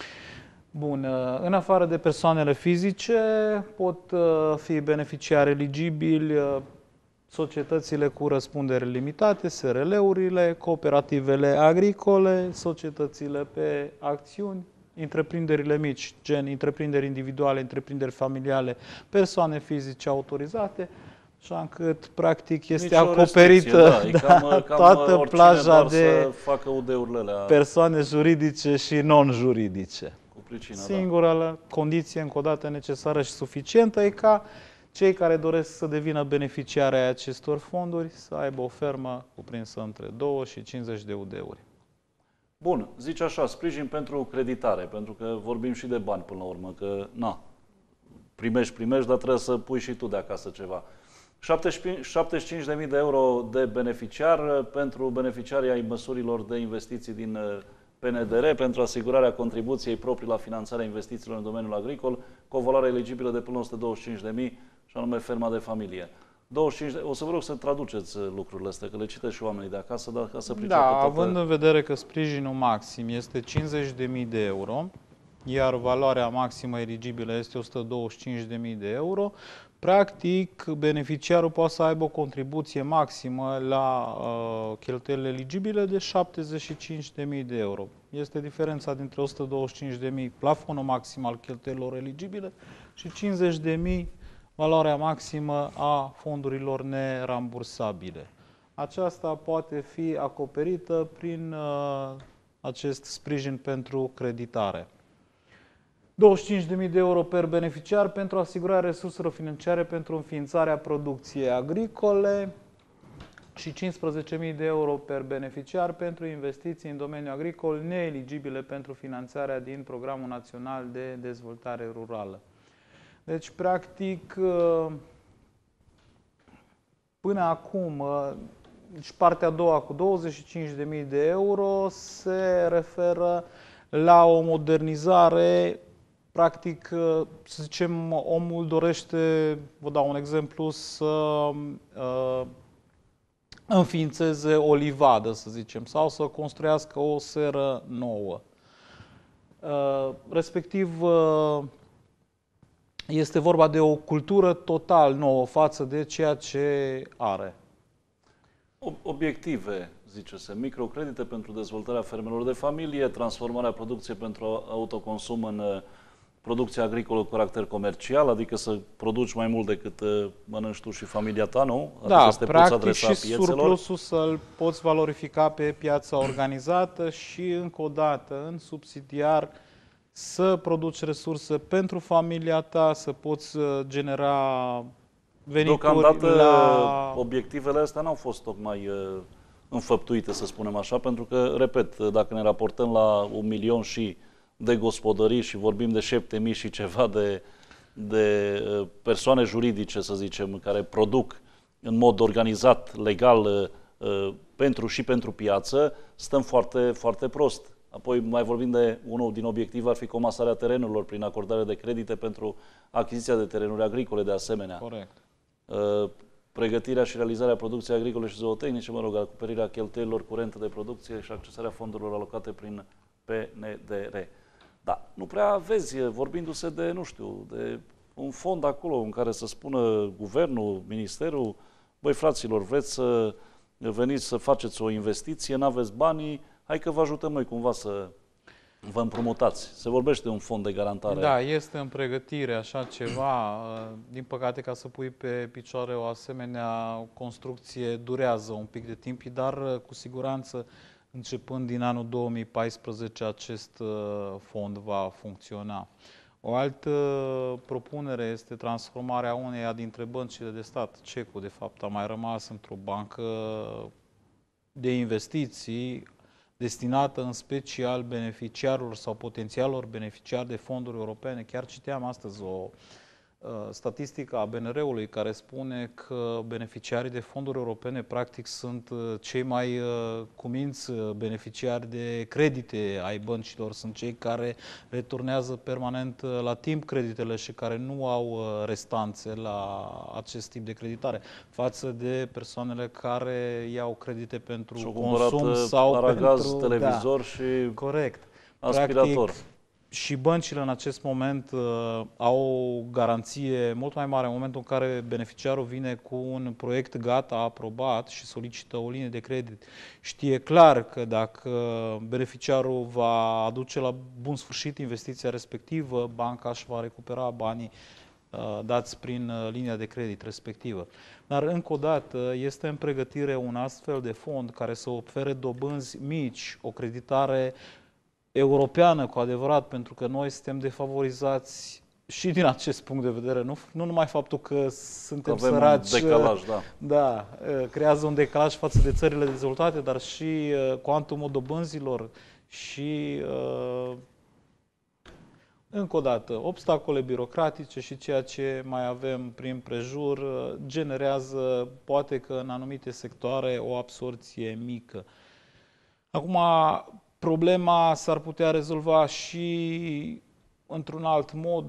Bun, în afară de persoanele fizice pot fi beneficiari eligibili societățile cu răspundere limitate, S R L-urile, cooperativele agricole, societățile pe acțiuni, întreprinderile mici, gen întreprinderi individuale, întreprinderi familiale, persoane fizice autorizate, așa încât, practic, este nici acoperită da, cam, cam toată plaja de facă U D-urile alea. Persoane juridice și non-juridice. Cu pricina, Singura da. condiție, încă o dată, necesară și suficientă e ca cei care doresc să devină beneficiari ai acestor fonduri să aibă o fermă cuprinsă între două și cincizeci de U D-uri. Bun, zici așa, sprijin pentru creditare, pentru că vorbim și de bani până la urmă, că na, primești, primești, dar trebuie să pui și tu de acasă ceva. șaptezeci și cinci de mii de euro de beneficiar pentru beneficiarii ai măsurilor de investiții din P N D R pentru asigurarea contribuției proprii la finanțarea investițiilor în domeniul agricol, cu o valoare eligibilă de până la o sută douăzeci și cinci de mii, și anume ferma de familie. douăzeci și cinci de... O să vă rog să traduceți lucrurile astea, că le citesc și oamenii de acasă, dar ca să priceapă Da, toată... având în vedere că sprijinul maxim este cincizeci de mii de euro, iar valoarea maximă eligibilă este o sută douăzeci și cinci de mii de euro, practic, beneficiarul poate să aibă o contribuție maximă la uh, cheltuielile eligibile de șaptezeci și cinci de mii de euro. Este diferența dintre o sută douăzeci și cinci de mii, plafonul maxim al cheltuielilor eligibile, și cincizeci de mii, valoarea maximă a fondurilor nerambursabile. Aceasta poate fi acoperită prin uh, acest sprijin pentru creditare. douăzeci și cinci de mii de euro per beneficiar pentru asigurarea resurselor financiare pentru înființarea producției agricole și cincisprezece mii de euro per beneficiar pentru investiții în domeniul agricol neeligibile pentru finanțarea din Programul Național de Dezvoltare Rurală. Deci, practic, până acum, și partea a doua cu douăzeci și cinci de mii de euro se referă la o modernizare. Practic, să zicem, omul dorește, vă dau un exemplu, să uh, înființeze o livadă, să zicem, sau să construiască o seră nouă. Uh, respectiv, uh, este vorba de o cultură total nouă față de ceea ce are. Obiective, zice-se, microcredite pentru dezvoltarea fermelor de familie, transformarea producției pentru autoconsum în producție agricolă cu caracter comercial, adică să produci mai mult decât mănânci tu și familia ta, nu? Adică da, să te practic poți adresa și piețelor. surplusul să-l poți valorifica pe piața organizată și, încă o dată, în subsidiar, să produci resurse pentru familia ta, să poți genera venituri. Deocamdată, la... obiectivele astea n-au fost tocmai uh, înfăptuite, să spunem așa, pentru că, repet, dacă ne raportăm la un milion și de gospodării și vorbim de șapte mii și ceva de, de uh, persoane juridice, să zicem, care produc în mod organizat, legal, uh, pentru și pentru piață, stăm foarte, foarte prost. Apoi mai vorbim de unul din obiective, ar fi comasarea terenurilor prin acordare de credite pentru achiziția de terenuri agricole, de asemenea. Corect. Pregătirea și realizarea producției agricole și zootehnice, mă rog, acoperirea cheltuielilor curente de producție și accesarea fondurilor alocate prin P N D R. Da, nu prea vezi, vorbindu-se de, nu știu, de un fond acolo în care să spună guvernul, ministerul, băi fraților, vreți să veniți să faceți o investiție, n-aveți banii, hai că vă ajutăm noi cumva să vă împrumutați. Se vorbește de un fond de garantare. Da, este în pregătire așa ceva. Din păcate, ca să pui pe picioare o asemenea construcție durează un pic de timp, dar cu siguranță începând din anul două mii paisprezece acest fond va funcționa. O altă propunere este transformarea uneia dintre băncile de stat. C E C-ul, de fapt, a mai rămas într-o bancă de investiții destinată în special beneficiarilor sau potențialor beneficiari de fonduri europene. Chiar citeam astăzi o uh, statistică a B N R-ului care spune că beneficiarii de fonduri europene practic sunt uh, cei mai uh, cuminți beneficiari de credite ai băncilor, sunt cei care returnează permanent uh, la timp creditele și care nu au uh, restanțe la acest tip de creditare, față de persoanele care iau credite pentru consum sau aragaz, pentru televizor da, și corect. aspirator. Practic, și băncile în acest moment uh, au o garanție mult mai mare în momentul în care beneficiarul vine cu un proiect gata, aprobat și solicită o linie de credit. Știe clar că dacă beneficiarul va aduce la bun sfârșit investiția respectivă, banca își va recupera banii uh, dați prin uh, linia de credit respectivă. Dar, încă o dată, este în pregătire un astfel de fond care să ofere dobânzi mici, o creditare europeană cu adevărat, pentru că noi suntem defavorizați și din acest punct de vedere. Nu, nu numai faptul că suntem avem săraci, un decalaj, da. Da, creează un decalaj față de țările dezvoltate, dar și cuantumul dobânzilor și, încă o dată, obstacole birocratice și ceea ce mai avem prin prejur generează, poate că în anumite sectoare, o absorție mică. Acum, problema s-ar putea rezolva și într-un alt mod.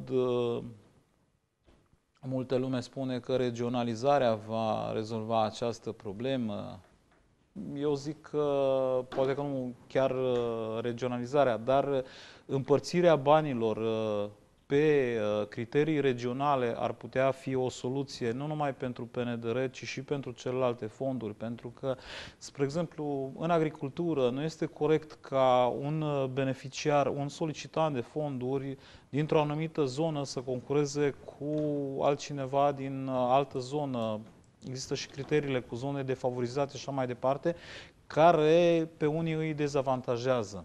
Multă lume spune că regionalizarea va rezolva această problemă. Eu zic că poate că nu chiar regionalizarea, dar împărțirea banilor pe criterii regionale ar putea fi o soluție nu numai pentru P N D R, ci și pentru celelalte fonduri, pentru că, spre exemplu, în agricultură nu este corect ca un beneficiar, un solicitant de fonduri dintr-o anumită zonă să concureze cu altcineva din altă zonă. Există și criteriile cu zone defavorizate și așa mai departe, care pe unii îi dezavantajează.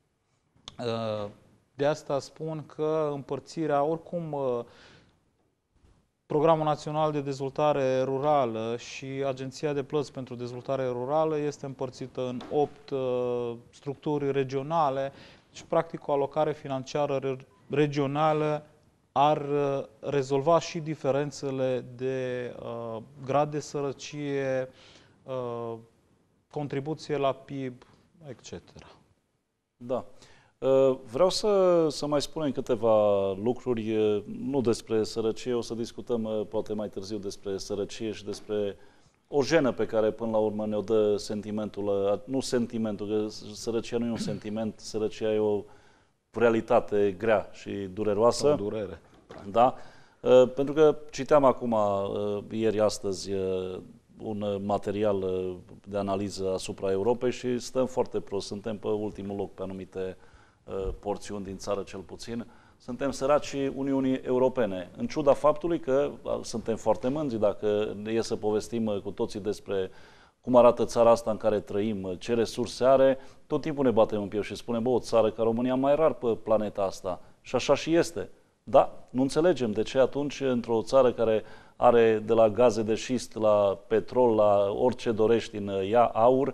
De asta spun că împărțirea, oricum, Programul Național de Dezvoltare Rurală și Agenția de Plăți pentru Dezvoltare Rurală este împărțită în opt structuri regionale și, practic, o alocare financiară regională ar rezolva și diferențele de uh, grad de sărăcie, uh, contribuție la P I B, et cetera. Da. Vreau să, să mai spunem câteva lucruri, nu despre sărăcie, o să discutăm poate mai târziu despre sărăcie și despre o jenă pe care până la urmă ne-o dă sentimentul, nu sentimentul, că sărăcia nu e un sentiment, sărăcia e o realitate grea și dureroasă. O durere. Da? Pentru că citeam acum, ieri, astăzi, un material de analiză asupra Europei și stăm foarte prost. Suntem pe ultimul loc pe anumite porțiuni din țară, cel puțin. Suntem săraci Uniunii Europene, în ciuda faptului că suntem foarte mândri dacă e să povestim cu toții despre cum arată țara asta în care trăim, ce resurse are, tot timpul ne batem în piept și spunem, bă, o țară ca România mai rar pe planeta asta. Și așa și este. Da, nu înțelegem de ce atunci, într-o țară care are de la gaze de șist, la petrol, la orice dorești în ea, aur,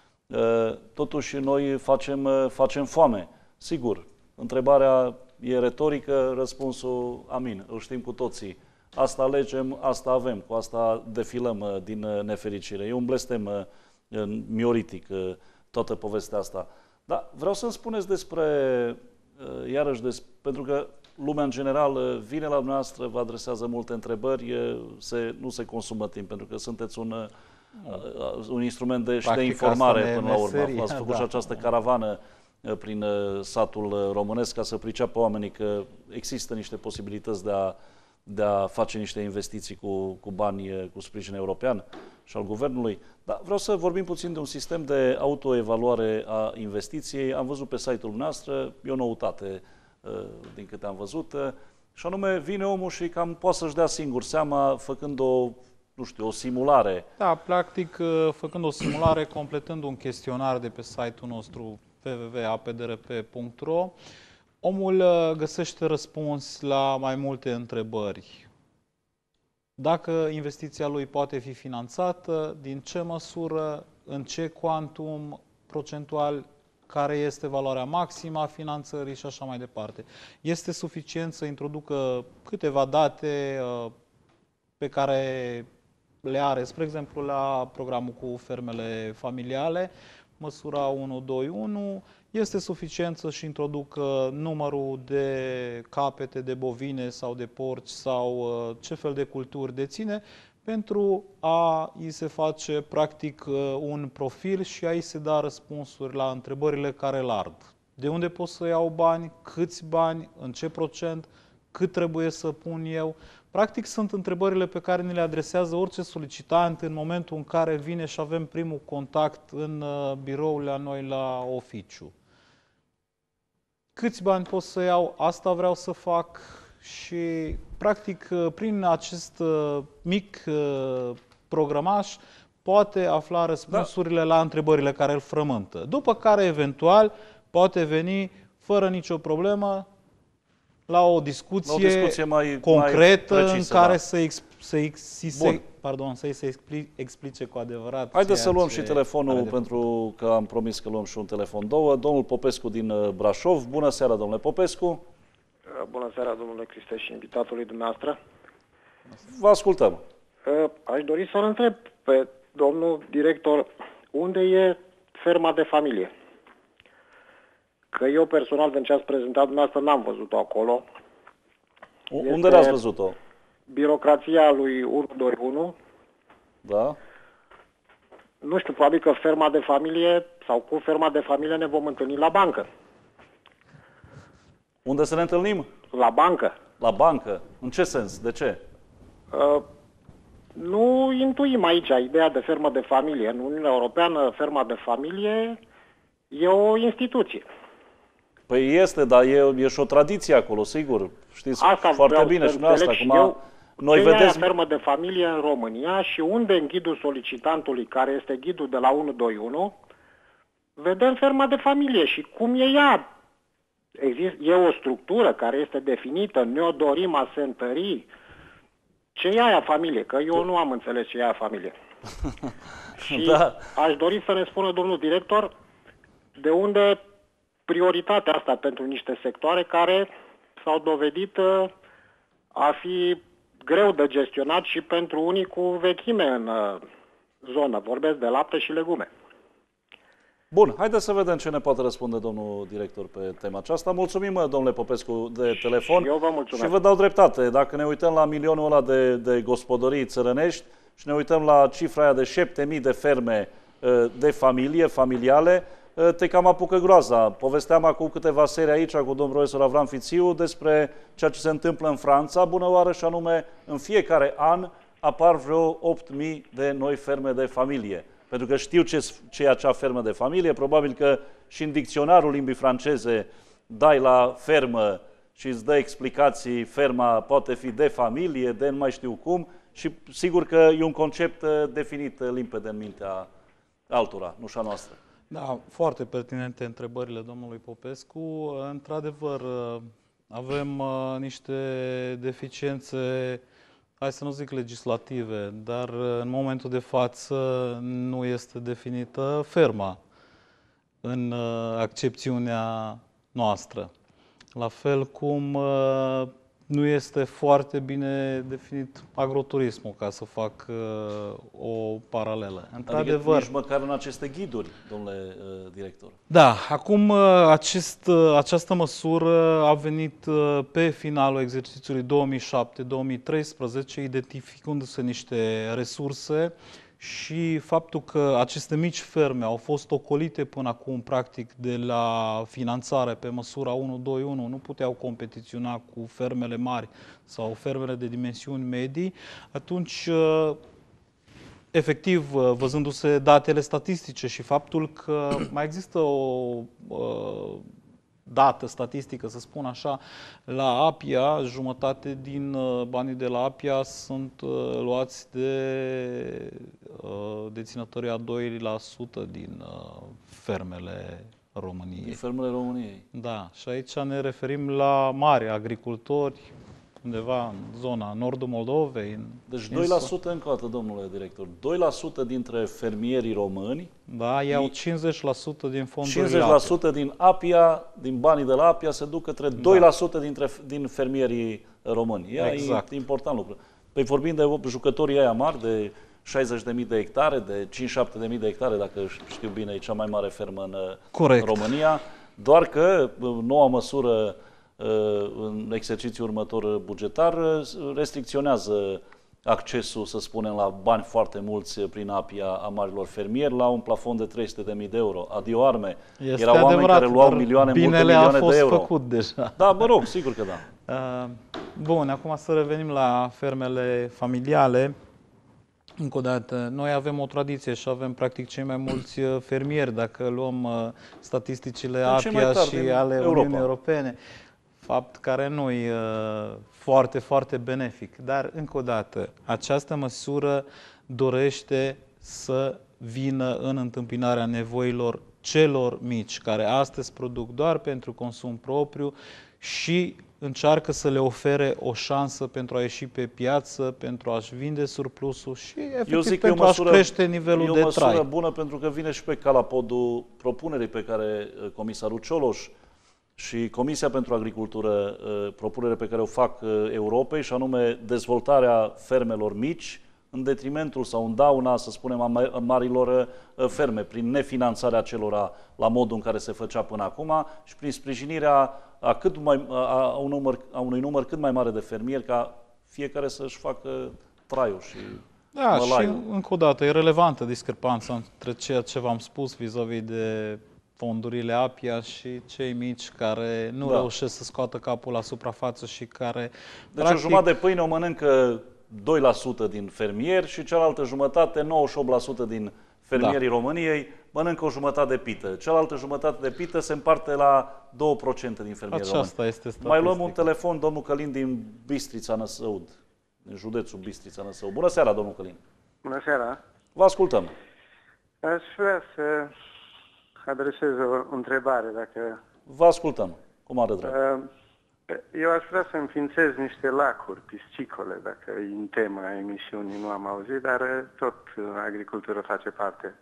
totuși noi facem, facem foame. Sigur, întrebarea e retorică, răspunsul, amin, îl știm cu toții. Asta alegem, asta avem, cu asta defilăm din nefericire. E un blestem mioritic toată povestea asta. Dar vreau să-mi spuneți despre, iarăși, despre, pentru că lumea în general vine la dumneavoastră, vă adresează multe întrebări, se, nu se consumă timp, pentru că sunteți un, un instrument de, și de informare până la urmă. Ați făcut da. și această caravană prin satul românesc ca să priceapă oamenii că există niște posibilități de a, de a face niște investiții cu, cu bani, cu sprijin european și al guvernului. Dar vreau să vorbim puțin de un sistem de autoevaluare a investiției. Am văzut pe site-ul noastră, e o noutate din câte am văzut, și anume vine omul și cam poate să-și dea singur seama făcând o, nu știu, o simulare. Da, practic făcând o simulare, completând un chestionar de pe site-ul nostru w w w punct a p d r p punct r o, omul găsește răspuns la mai multe întrebări. Dacă investiția lui poate fi finanțată, din ce măsură, în ce cuantum procentual, care este valoarea maximă a finanțării și așa mai departe. Este suficient să introducă câteva date pe care le are, spre exemplu, la programul cu fermele familiale, măsura unu doi unu, este suficient să-și introducă numărul de capete de bovine sau de porci sau ce fel de culturi deține, pentru a îi se face practic un profil și a îi se da răspunsuri la întrebările care îl ard. De unde pot să iau bani, câți bani, în ce procent, cât trebuie să pun eu. Practic sunt întrebările pe care ni le adresează orice solicitant în momentul în care vine și avem primul contact în biroul la noi la oficiu. Câți bani pot să iau, asta vreau să fac. Și, practic, prin acest mic programaș poate afla răspunsurile da. la întrebările care îl frământă. După care, eventual, poate veni, fără nicio problemă, la o discuție, la o discuție mai, concretă mai precisă, în care da. să-i să se, pardon, să se explice, explice cu adevărat. Haideți să luăm și telefonul, pentru că am promis că luăm și un telefon două. Domnul Popescu din Brașov. Bună seara, domnule Popescu. Bună seara, domnule Cristian și invitatului dumneavoastră. Vă ascultăm. Aș dori să-l întreb pe domnul director unde e ferma de familie. Că eu personal, din ce ați prezentat dumneavoastră, n-am văzut-o acolo. Unde l-ați văzut-o? Birocrația lui unu doi unu. Da. Nu știu, probabil că ferma de familie sau cu ferma de familie ne vom întâlni la bancă. Unde să ne întâlnim? La bancă. La bancă? În ce sens? De ce? Uh, nu intuim aici ideea de fermă de familie. În Uniunea Europeană, ferma de familie e o instituție. Păi este, dar e, e și o tradiție acolo, sigur. Știți asta foarte bine și asta. Acum, eu, noi ce vedeți... e fermă de familie în România și unde în ghidul solicitantului, care este ghidul de la unu doi unu, vedem ferma de familie și cum e ea. Exist, e o structură care este definită, ne-o dorim a se întări. Ce e aia familie? Că eu nu am înțeles ce e aia familie. Și da. Aș dori să ne spună domnul director de unde prioritatea asta pentru niște sectoare care s-au dovedit a fi greu de gestionat și pentru unii cu vechime în zonă. Vorbesc de lapte și legume. Bun, haideți să vedem ce ne poate răspunde domnul director pe tema aceasta. Mulțumim, domnule Popescu, de telefon. Și eu vă mulțumesc. Și vă dau dreptate. Dacă ne uităm la milionul ăla de, de gospodării țărănești și ne uităm la cifra aia de șapte mii de ferme de familie, familiale, te cam apucă groaza. Povesteam acum câteva serii aici cu domnul profesor Avram Fițiu despre ceea ce se întâmplă în Franța, bună oară, și anume în fiecare an apar vreo opt mii de noi ferme de familie. Pentru că știu ce, ce e acea fermă de familie, probabil că și în dicționarul limbii franceze dai la fermă și îți dă explicații, ferma poate fi de familie, de nu mai știu cum, și sigur că e un concept definit limpede în mintea altora, nu și a noastră. Da, foarte pertinente întrebările domnului Popescu. Într-adevăr, avem niște deficiențe, hai să nu zic legislative, dar în momentul de față nu este definită ferma în accepțiunea noastră. La fel cum nu este foarte bine definit agroturismul, ca să fac uh, o paralelă. Într-adevăr, adică nici măcar în aceste ghiduri, domnule uh, director. Da, acum uh, acest, uh, această măsură a venit uh, pe finalul exercițiului două mii șapte două mii treisprezece, identificându-se niște resurse și faptul că aceste mici ferme au fost ocolite până acum, practic, de la finanțare pe măsura unu doi unu, nu puteau competiționa cu fermele mari sau fermele de dimensiuni medii, atunci, efectiv, văzându-se datele statistice și faptul că mai există o dată statistică, să spun așa, la Apia, jumătate din banii de la Apia sunt luați de deținătorii a doi la sută din fermele României. Din fermele României. Da, și aici ne referim la mari agricultori, undeva în zona nordul Moldovei. În deci doi la sută încă o dată, domnule director, doi la sută dintre fermierii români, da, iau cincizeci la sută din fondurile cincizeci la sută din Apia, din banii de la Apia, se duc către da. doi la sută dintre, din fermierii români. E exact. important lucru. Păi vorbim de jucătorii aia mari, de șaizeci de mii de hectare, de cincizeci și șapte de mii de hectare, dacă știu bine, e cea mai mare fermă în, în România, doar că noua măsură în exercițiul următor bugetar restricționează accesul, să spunem, la bani foarte mulți prin Apia a marilor fermieri la un plafon de trei sute de mii de euro. Adio arme. Este Erau oameni adevărat, care luau milioane, multe milioane a fost de euro. Făcut deja. Da, mă rog, sigur că da. Uh, bun, acum să revenim la fermele familiale. Încă o dată, noi avem o tradiție și avem practic cei mai mulți fermieri, dacă luăm uh, statisticile Apia și ale Europa. Uniunii Europene. Fapt care nu e uh, foarte, foarte benefic. Dar, încă o dată, această măsură dorește să vină în întâmpinarea nevoilor celor mici, care astăzi produc doar pentru consum propriu și încearcă să le ofere o șansă pentru a ieși pe piață, pentru a-și vinde surplusul și, efectiv, pentru a-și crește nivelul de trai. E o măsură bună pentru că vine și pe calapodul propunerii pe care comisarul Cioloș și Comisia pentru Agricultură, propunere pe care o fac Europei, și anume dezvoltarea fermelor mici în detrimentul sau în dauna, să spunem, a marilor ferme, prin nefinanțarea celora la modul în care se făcea până acum și prin sprijinirea a, cât mai, a, un număr, a unui număr cât mai mare de fermieri ca fiecare să-și facă traiul și Da, mălaiul. Și încă o dată, e relevantă discrepanța între ceea ce v-am spus vis-a-vis -vis de fondurile Apia și cei mici care nu da. reușesc să scoată capul la suprafață și care... Deci practic, o jumătate de pâine o mănâncă doi la sută din fermieri și cealaltă jumătate, nouăzeci și opt la sută din fermierii da. României, mănâncă o jumătate de pită. Cealaltă jumătate de pită se împarte la doi la sută din fermierii Aceasta români. Este statistic. Mai luăm un telefon, domnul Călin din Bistrița, Năsăud, din județul Bistrița, Năsăud. Bună seara, domnul Călin. Bună seara. Vă ascultăm. Aș vrea să adresez o întrebare, dacă... Vă ascultăm, cu mare drag. Eu aș vrea să înființez niște lacuri piscicole, dacă e în tema emisiunii, nu am auzit, dar tot agricultura face parte.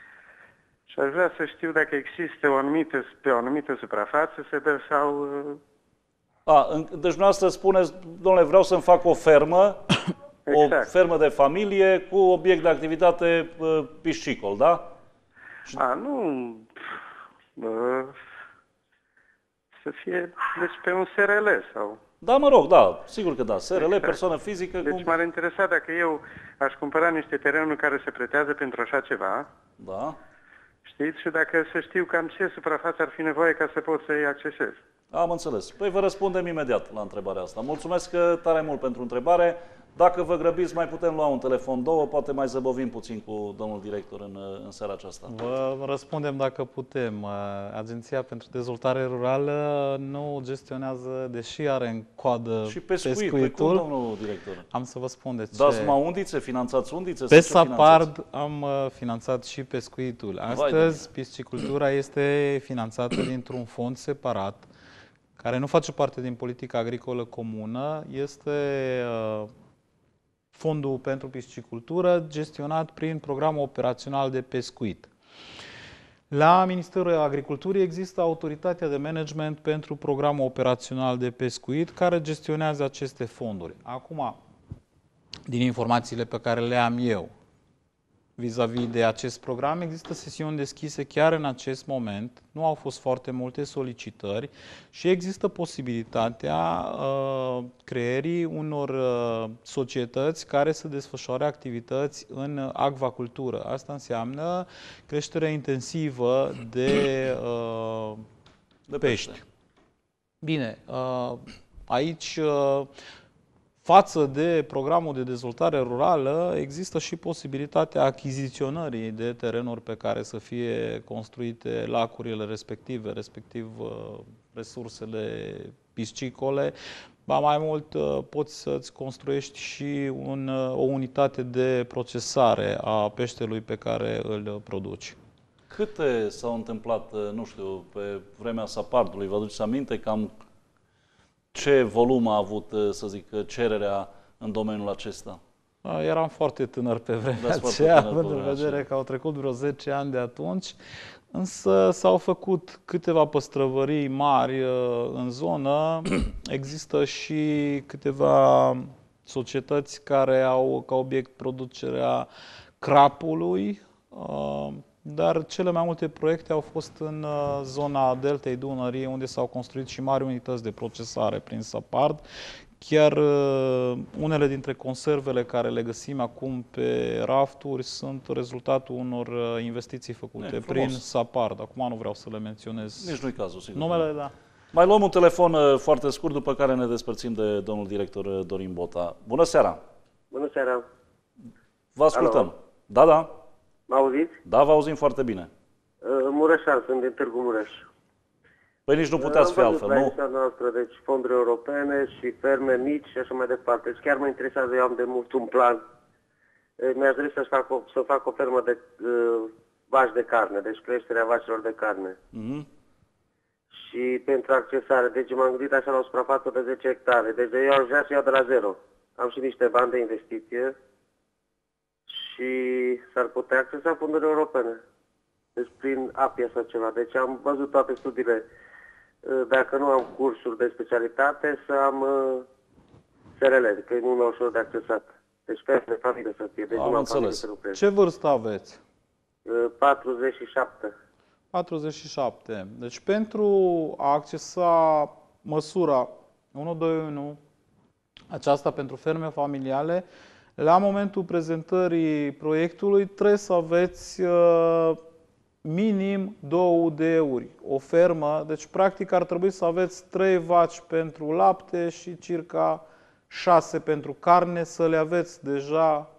Și aș vrea să știu dacă există o anumită, pe o anumită suprafață se dă sau... A, deci dumneavoastră spuneți, domnule, vreau să-mi fac o fermă, exact. O fermă de familie cu obiect de activitate piscicol, da? A, nu... Bă, să fie deci pe un S R L sau... Da, mă rog, da, sigur că da. S R L, exact. Persoană fizică... Deci cum... m-ar interesa dacă eu aș cumpăra niște terenuri care se pretează pentru așa ceva. Da. Știți? Și dacă să știu cam ce suprafață ar fi nevoie ca să pot să-i accesez. Am înțeles. Păi vă răspundem imediat la întrebarea asta. Mulțumesc tare mult pentru întrebare. Dacă vă grăbiți, mai putem lua un telefon, două, poate mai zăbovim puțin cu domnul director în, în seara aceasta. Vă răspundem dacă putem. Agenția pentru Dezvoltare Rurală nu gestionează, deși are în coadă și pescuit, pescuitul. Pe cum, domnul director? Am să vă spun de ce. Dați numai undițe, finanțați undițe? Pe SAPARD am finanțat și pescuitul. Astăzi, piscicultura este finanțată dintr-un fond separat, care nu face parte din politica agricolă comună, este Fondul pentru Piscicultură, gestionat prin Programul Operațional de Pescuit. La Ministerul Agriculturii există Autoritatea de Management pentru Programul Operațional de Pescuit, care gestionează aceste fonduri. Acum, din informațiile pe care le am eu vis-a-vis de acest program, există sesiuni deschise chiar în acest moment, nu au fost foarte multe solicitări și există posibilitatea uh, creării unor uh, societăți care să desfășoare activități în acvacultură. Asta înseamnă creșterea intensivă de, uh, de pești. pește. Bine, uh, aici... Uh, Față de programul de dezvoltare rurală, există și posibilitatea achiziționării de terenuri pe care să fie construite lacurile respective, respectiv resursele piscicole. Ba mai mult, poți să-ți construiești și un, o unitate de procesare a peștelui pe care îl produci. Câte s-au întâmplat, nu știu, pe vremea SAPARD-ului, vă aduceți aminte, cam ce volum a avut, să zic, cererea în domeniul acesta? Eram foarte tânăr pe vremea aceea, având în vedere că au trecut vreo zece ani de atunci, însă s-au făcut câteva păstrăvării mari în zonă. Există și câteva societăți care au ca obiect producerea crapului, dar cele mai multe proiecte au fost în zona Deltei Dunării, unde s-au construit și mari unități de procesare prin SAPARD. Chiar unele dintre conservele care le găsim acum pe rafturi sunt rezultatul unor investiții făcute e, prin SAPARD. Acum nu vreau să le menționez. Nici nu-i cazul, sigur. Numele, da. Mai luăm un telefon foarte scurt, după care ne despărțim de domnul director Dorin Bota. Bună seara! Bună seara! Vă ascultăm. Alo. Da, da. Mă auziți? Da, vă auzim foarte bine. Mureșan, sunt din Târgu Mureș. Păi nici nu puteți fi altfel, nu? Noastră, deci fonduri europene și ferme mici și așa mai departe. Deci chiar mă interesează, eu am de mult un plan. Mi-aș dori să fac o, să fac o fermă de uh, vaci de carne, deci creșterea vacilor de carne. Mm-hmm. Și pentru accesare, deci m-am gândit așa la o suprafață de zece hectare. Deci eu aș vrea să iau de la zero. Am și niște bani de investiție și s-ar putea accesa fonduri europene. Deci prin A P I sau ceva. Deci am văzut toate studiile. Dacă nu am cursuri de specialitate, să am uh, S R L, că e mult mai ușor de accesat. Deci pe familie să fie. Deci am nu am înțeles. Ce vârstă aveți? Uh, patruzeci și șapte. patruzeci și șapte. Deci pentru a accesa măsura unu doi unu, aceasta pentru ferme familiale, la momentul prezentării proiectului trebuie să aveți uh, minim două U D E-uri, o fermă, deci practic ar trebui să aveți trei vaci pentru lapte și circa șase pentru carne, să le aveți deja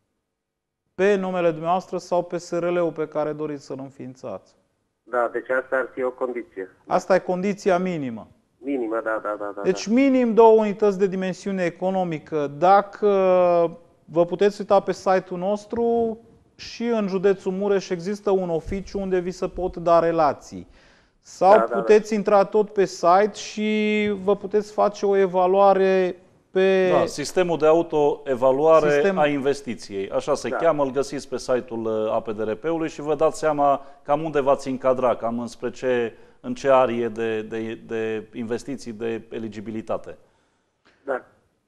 pe numele dumneavoastră sau pe S R L-ul pe care doriți să-l înființați. Da, deci asta ar fi o condiție. Asta e condiția minimă. Minimă, da, da, da. da deci minim două unități de dimensiune economică. Dacă vă puteți uita pe site-ul nostru, și în județul Mureș există un oficiu unde vi se pot da relații. Sau da, puteți da, da. intra tot pe site și vă puteți face o evaluare pe... Da, sistemul de auto-evaluare Sistem... a investiției. Așa se da. cheamă, îl găsiți pe site-ul A P D R P-ului și vă dați seama cam unde v-ați încadra, cam înspre ce, în ce arie de, de, de investiții, de eligibilitate. Da.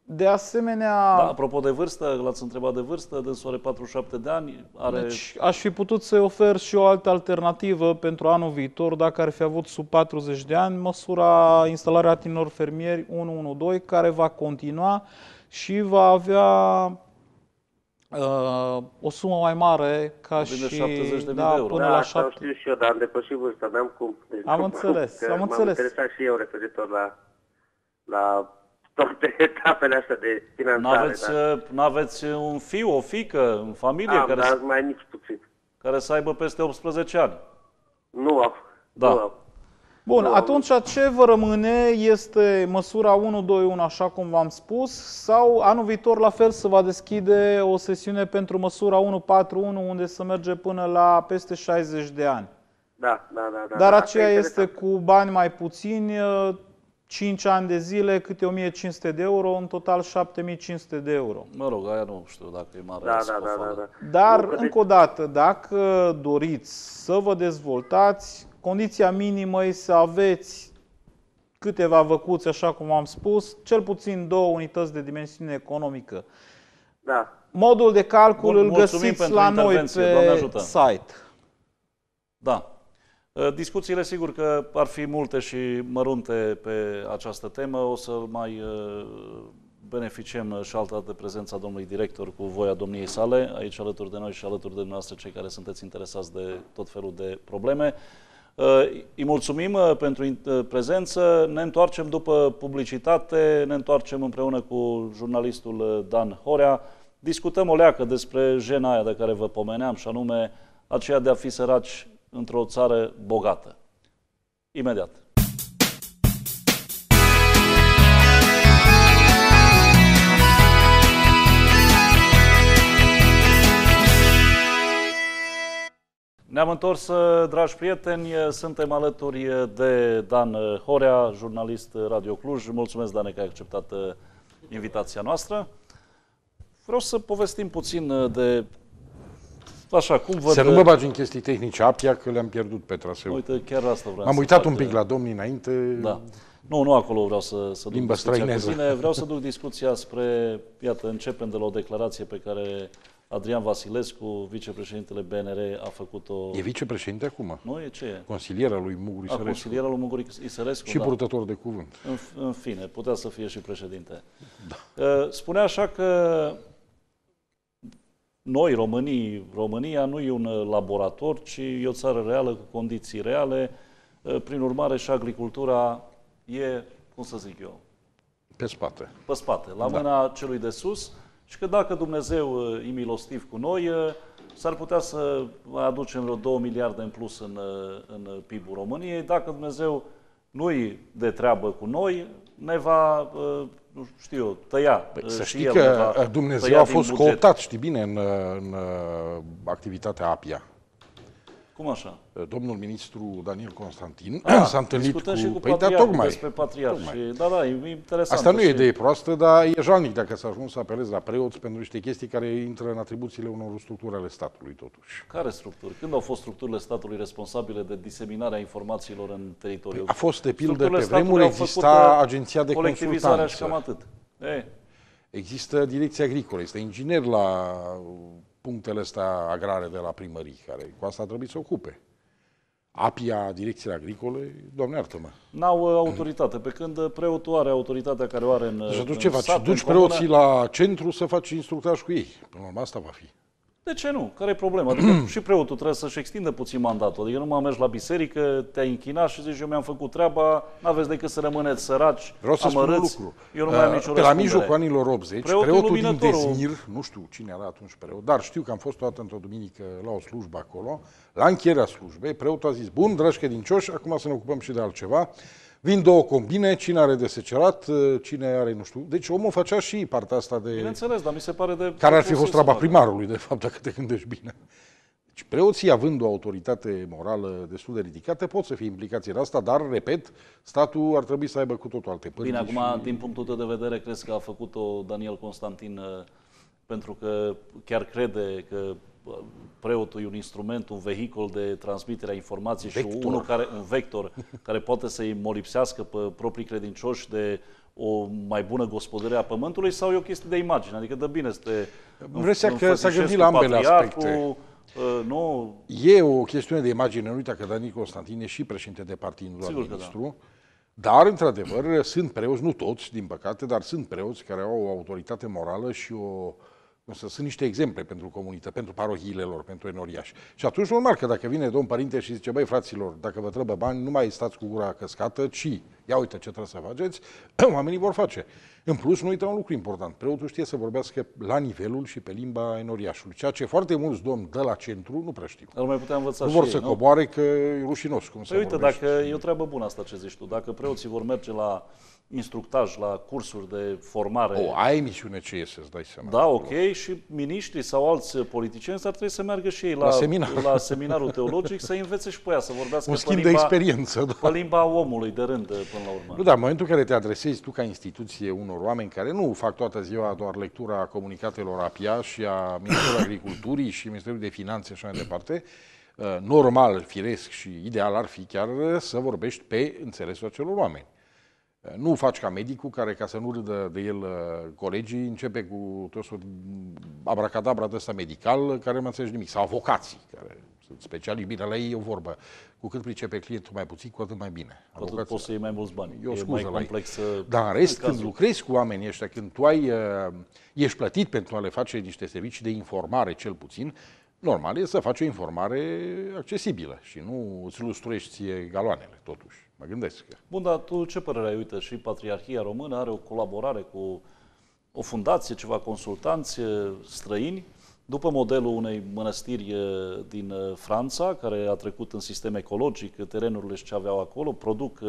De asemenea... Da, apropo de vârstă, l-ați întrebat de vârstă, dânsul are patruzeci și șapte de ani. Are... Deci aș fi putut să-i ofer și o altă alternativă pentru anul viitor, dacă ar fi avut sub patruzeci de ani, măsura instalarea tinerilor fermieri unu unu doi, care va continua și va avea uh, o sumă mai mare ca și șaptezeci de mii da, de euro. până Da, la asta șapte. știu și eu, dar am depășit vârsta, n-am cum. Deci, Am înțeles, am m-am înțeles. interesat și eu referitor la, la toate etapele astea de finanțare. N-aveți, Da. n-aveți un fiu, o fică în familie Am, care, dar să, mai mici puțin. care să aibă peste optsprezece ani? Nu am. Da. Nu am. Bun, Nu, atunci ce vă rămâne este măsura unu doi unu, așa cum v-am spus, sau anul viitor la fel se va deschide o sesiune pentru măsura unu patru unu, unde se merge până la peste șaizeci de ani. Da, da, da. da Dar da, aceea asta e este interesant. cu bani mai puțini, cinci ani de zile, câte o mie cinci sute de euro, în total șapte mii cinci sute de euro. Mă rog, aia nu știu dacă e mare. Da, da, scofală. da, da, da. Dar, Nu, că încă o dată, dacă doriți să vă dezvoltați, condiția minimă e să aveți câteva văcuți, așa cum am spus, cel puțin două unități de dimensiune economică. Da. Modul de calcul Bun, îl mulțumim găsiți pentru la noi intervenție. Doamne pe ajută. site. Da. Discuțiile, sigur că ar fi multe și mărunte pe această temă. O să mai beneficiem și altă de prezența domnului director cu voia domniei sale, aici alături de noi și alături de dumneavoastră, cei care sunteți interesați de tot felul de probleme. Îi mulțumim pentru prezență. Ne întoarcem după publicitate, ne întoarcem împreună cu jurnalistul Dan Horea. Discutăm o leacă despre jena aia de care vă pomeneam, și anume aceea de a fi săraci într-o țară bogată. Imediat. Ne-am întors, dragi prieteni, suntem alături de Dan Horea, jurnalist Radio Cluj. Mulțumesc, Dane, că ai acceptat invitația noastră. Vreau să povestim puțin de... Așa, cum văd... Să nu mă bagi în chestii tehnice, Apia, că le-am pierdut pe traseu. Uite, chiar asta vreau. M-am să uitat fac, un pic la domnii înainte. Da. Nu, nu acolo vreau să, să duc Limba discuția cu străineză. tine. Vreau să duc discuția spre... Iată, începem de la o declarație pe care Adrian Vasilescu, vicepreședintele B N R, a făcut-o... E vicepreședinte acum. Nu, e ce e? Consiliera lui Mugur A, Isărescu. consilierul lui Mugur Isărescu, Și da. purtător de cuvânt. În, în fine, putea să fie și președinte. Da. Spunea așa că noi, românii, România nu e un laborator, ci e o țară reală cu condiții reale. Prin urmare, și agricultura e, cum să zic eu, Pe spate. pe spate, la mâna da. celui de sus, și că dacă Dumnezeu e milostiv cu noi, s-ar putea să aducem vreo două miliarde în plus în, în P I B-ul României. Dacă Dumnezeu nu-i de treabă cu noi, ne va, nu știu eu, tăia. Păi, să știi el că va Dumnezeu a fost cooptat, știi bine, în, în activitatea Apia. Cum așa? Domnul ministru Daniel Constantin Ah, s-a întâlnit cu... și cu Păi, da, patriarhul, tocmai. despre patriarh. Tocmai. Și, da, da, e interesant. Asta nu e și... idee proastă, dar e jalnic dacă s-a ajuns să apelezi la preoți pentru niște chestii care intră în atribuțiile unor structuri ale statului, totuși. Care structuri? Când au fost structurile statului responsabile de diseminarea informațiilor în teritoriu? A fost, de pildă, Structurile pe statului vremuri au exista făcut, agenția de colectivizarea și cam consultanță. atât. E, Există direcția agricolă, este inginer la punctele astea agrare de la primării, care cu asta trebuie să se ocupe. Apia, direcțiile agricole, Doamne iartă-mă. n-au uh, autoritate, pe când preotul are autoritatea care o are în, Deci atunci în ce faci? sat, Duci în comună. preoții la centru să faci instructaj cu ei. Până la urmă, asta va fi. De ce nu? Care e problema? Adică și preotul trebuie să-și extindă puțin mandatul. Adică nu mai mergi la biserică, te-ai închinat și zici, eu mi-am făcut treaba, n-aveți decât să rămâneți săraci, Vreau să spun un amărâți, lucru. eu nu mai am nicio Pe la răspundere. mijlocul anilor optzeci, Preotul preotul, din luminătorul. Deznir, nu știu cine era atunci preot, dar știu că am fost toată într-o duminică la o slujbă acolo, la încheierea slujbei, preotul a zis, bun, dragi credincioși, acum să ne ocupăm și de altceva. Vin două combine, cine are de secerat, cine are, nu știu. Deci omul făcea și partea asta de... Bineînțeles, dar mi se pare de... Care ar fi fost treaba de primarului, de fapt, dacă te gândești bine. Deci preoții, având o autoritate morală destul de ridicată, pot să fie implicați în asta, dar, repet, statul ar trebui să aibă cu totul alte părți. Bine, acum, și... din punctul tău de vedere, crezi că a făcut-o Daniel Constantin uh, pentru că chiar crede că preotul e un instrument, un vehicul de transmitere a informației Vector. și unul care, un vector care poate să-i molipsească pe proprii credincioși de o mai bună gospodărire a pământului, sau e o chestie de imagine? Adică de bine să te Impresia că s-a gândit la ambele aspecte. Nu... E o chestiune de imagine. Nu uita că Daniel Constantin e și președinte de partid, nu doar ministru. Da. Dar, într-adevăr, sunt preoți, nu toți, din păcate, dar sunt preoți care au o autoritate morală și o... Însă sunt niște exemple pentru comunitate, pentru parohiile lor, pentru enoriași. Și atunci, normal că dacă vine domn părinte și zice, băi, fraților, dacă vă trebuie bani, nu mai stați cu gura căscată, ci ia uite ce trebuie să faceți, oamenii vor face. În plus, nu uita un lucru important. Preotul știe să vorbească la nivelul și pe limba enoriașului, ceea ce foarte mulți domni de la centru nu prea știu. Dar nu mai putea învăța nu și vor ei, să nu? coboare, că e rușinos cum păi să uite, vorbește. dacă e o treabă bună asta ce zici tu, dacă preoții vor merge la instructaj, la cursuri de formare... O, ai emisiune ce iese, îți dai seama. Da, ok, și miniștrii sau alți politicieni ar trebui să meargă și ei la, la, seminar. la seminarul teologic să învețe și pe ea, să vorbească un pe schimb limba, de experiență, da. pe limba omului de rând până la urmă. Nu, dar în momentul în care te adresezi tu ca instituție unor oameni care nu fac toată ziua doar lectura comunicatelor A P I A și a Ministerului Agriculturii și Ministerului de Finanțe și așa mai departe, normal, firesc și ideal ar fi chiar să vorbești pe înțelesul acelor oameni. Nu faci ca medicul care, ca să nu râdă de el colegii, începe cu tot sotul abracadabra de ăsta medical, care nu înțelegi nimic. Sau avocații, care sunt specialiști. Bine, la ei e o vorbă. Cu cât pricepe clientul mai puțin, cu atât mai bine. Cu atât poți să iei mai mulți bani. E o scuză mai la complex. Ei. Dar în rest, când lucrezi cu oamenii ăștia, când tu ai, ești plătit pentru a le face niște servicii de informare, cel puțin, normal e să faci o informare accesibilă și nu îți lustruiești ție galoanele, totuși. Mă gândesc. Bun, dar tu ce părere ai? Uite, și Patriarhia Română are o colaborare cu o fundație, ceva consultanți străini, după modelul unei mănăstiri din Franța, care a trecut în sistem ecologic, terenurile și ce aveau acolo, produc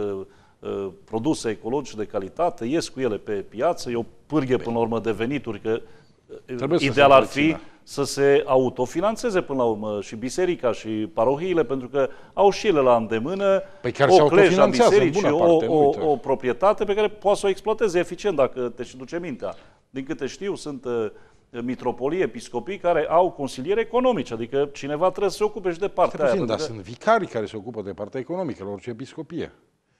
produse ecologice de calitate, ies cu ele pe piață, e o pârghie până la urmă de venituri, că trebuie ideal ar fi să se autofinanțeze până la urmă și biserica și parohiile, pentru că au și ele la îndemână păi chiar o clejă a bisericii, parte, o, o, o proprietate pe care poate să o exploateze eficient, dacă te și duce mintea. Din câte știu, sunt uh, mitropolii, episcopii care au consilieri economici, adică cineva trebuie să se ocupe și de partea aia. Dar că... sunt vicari care se ocupă de partea economică la orice episcopie.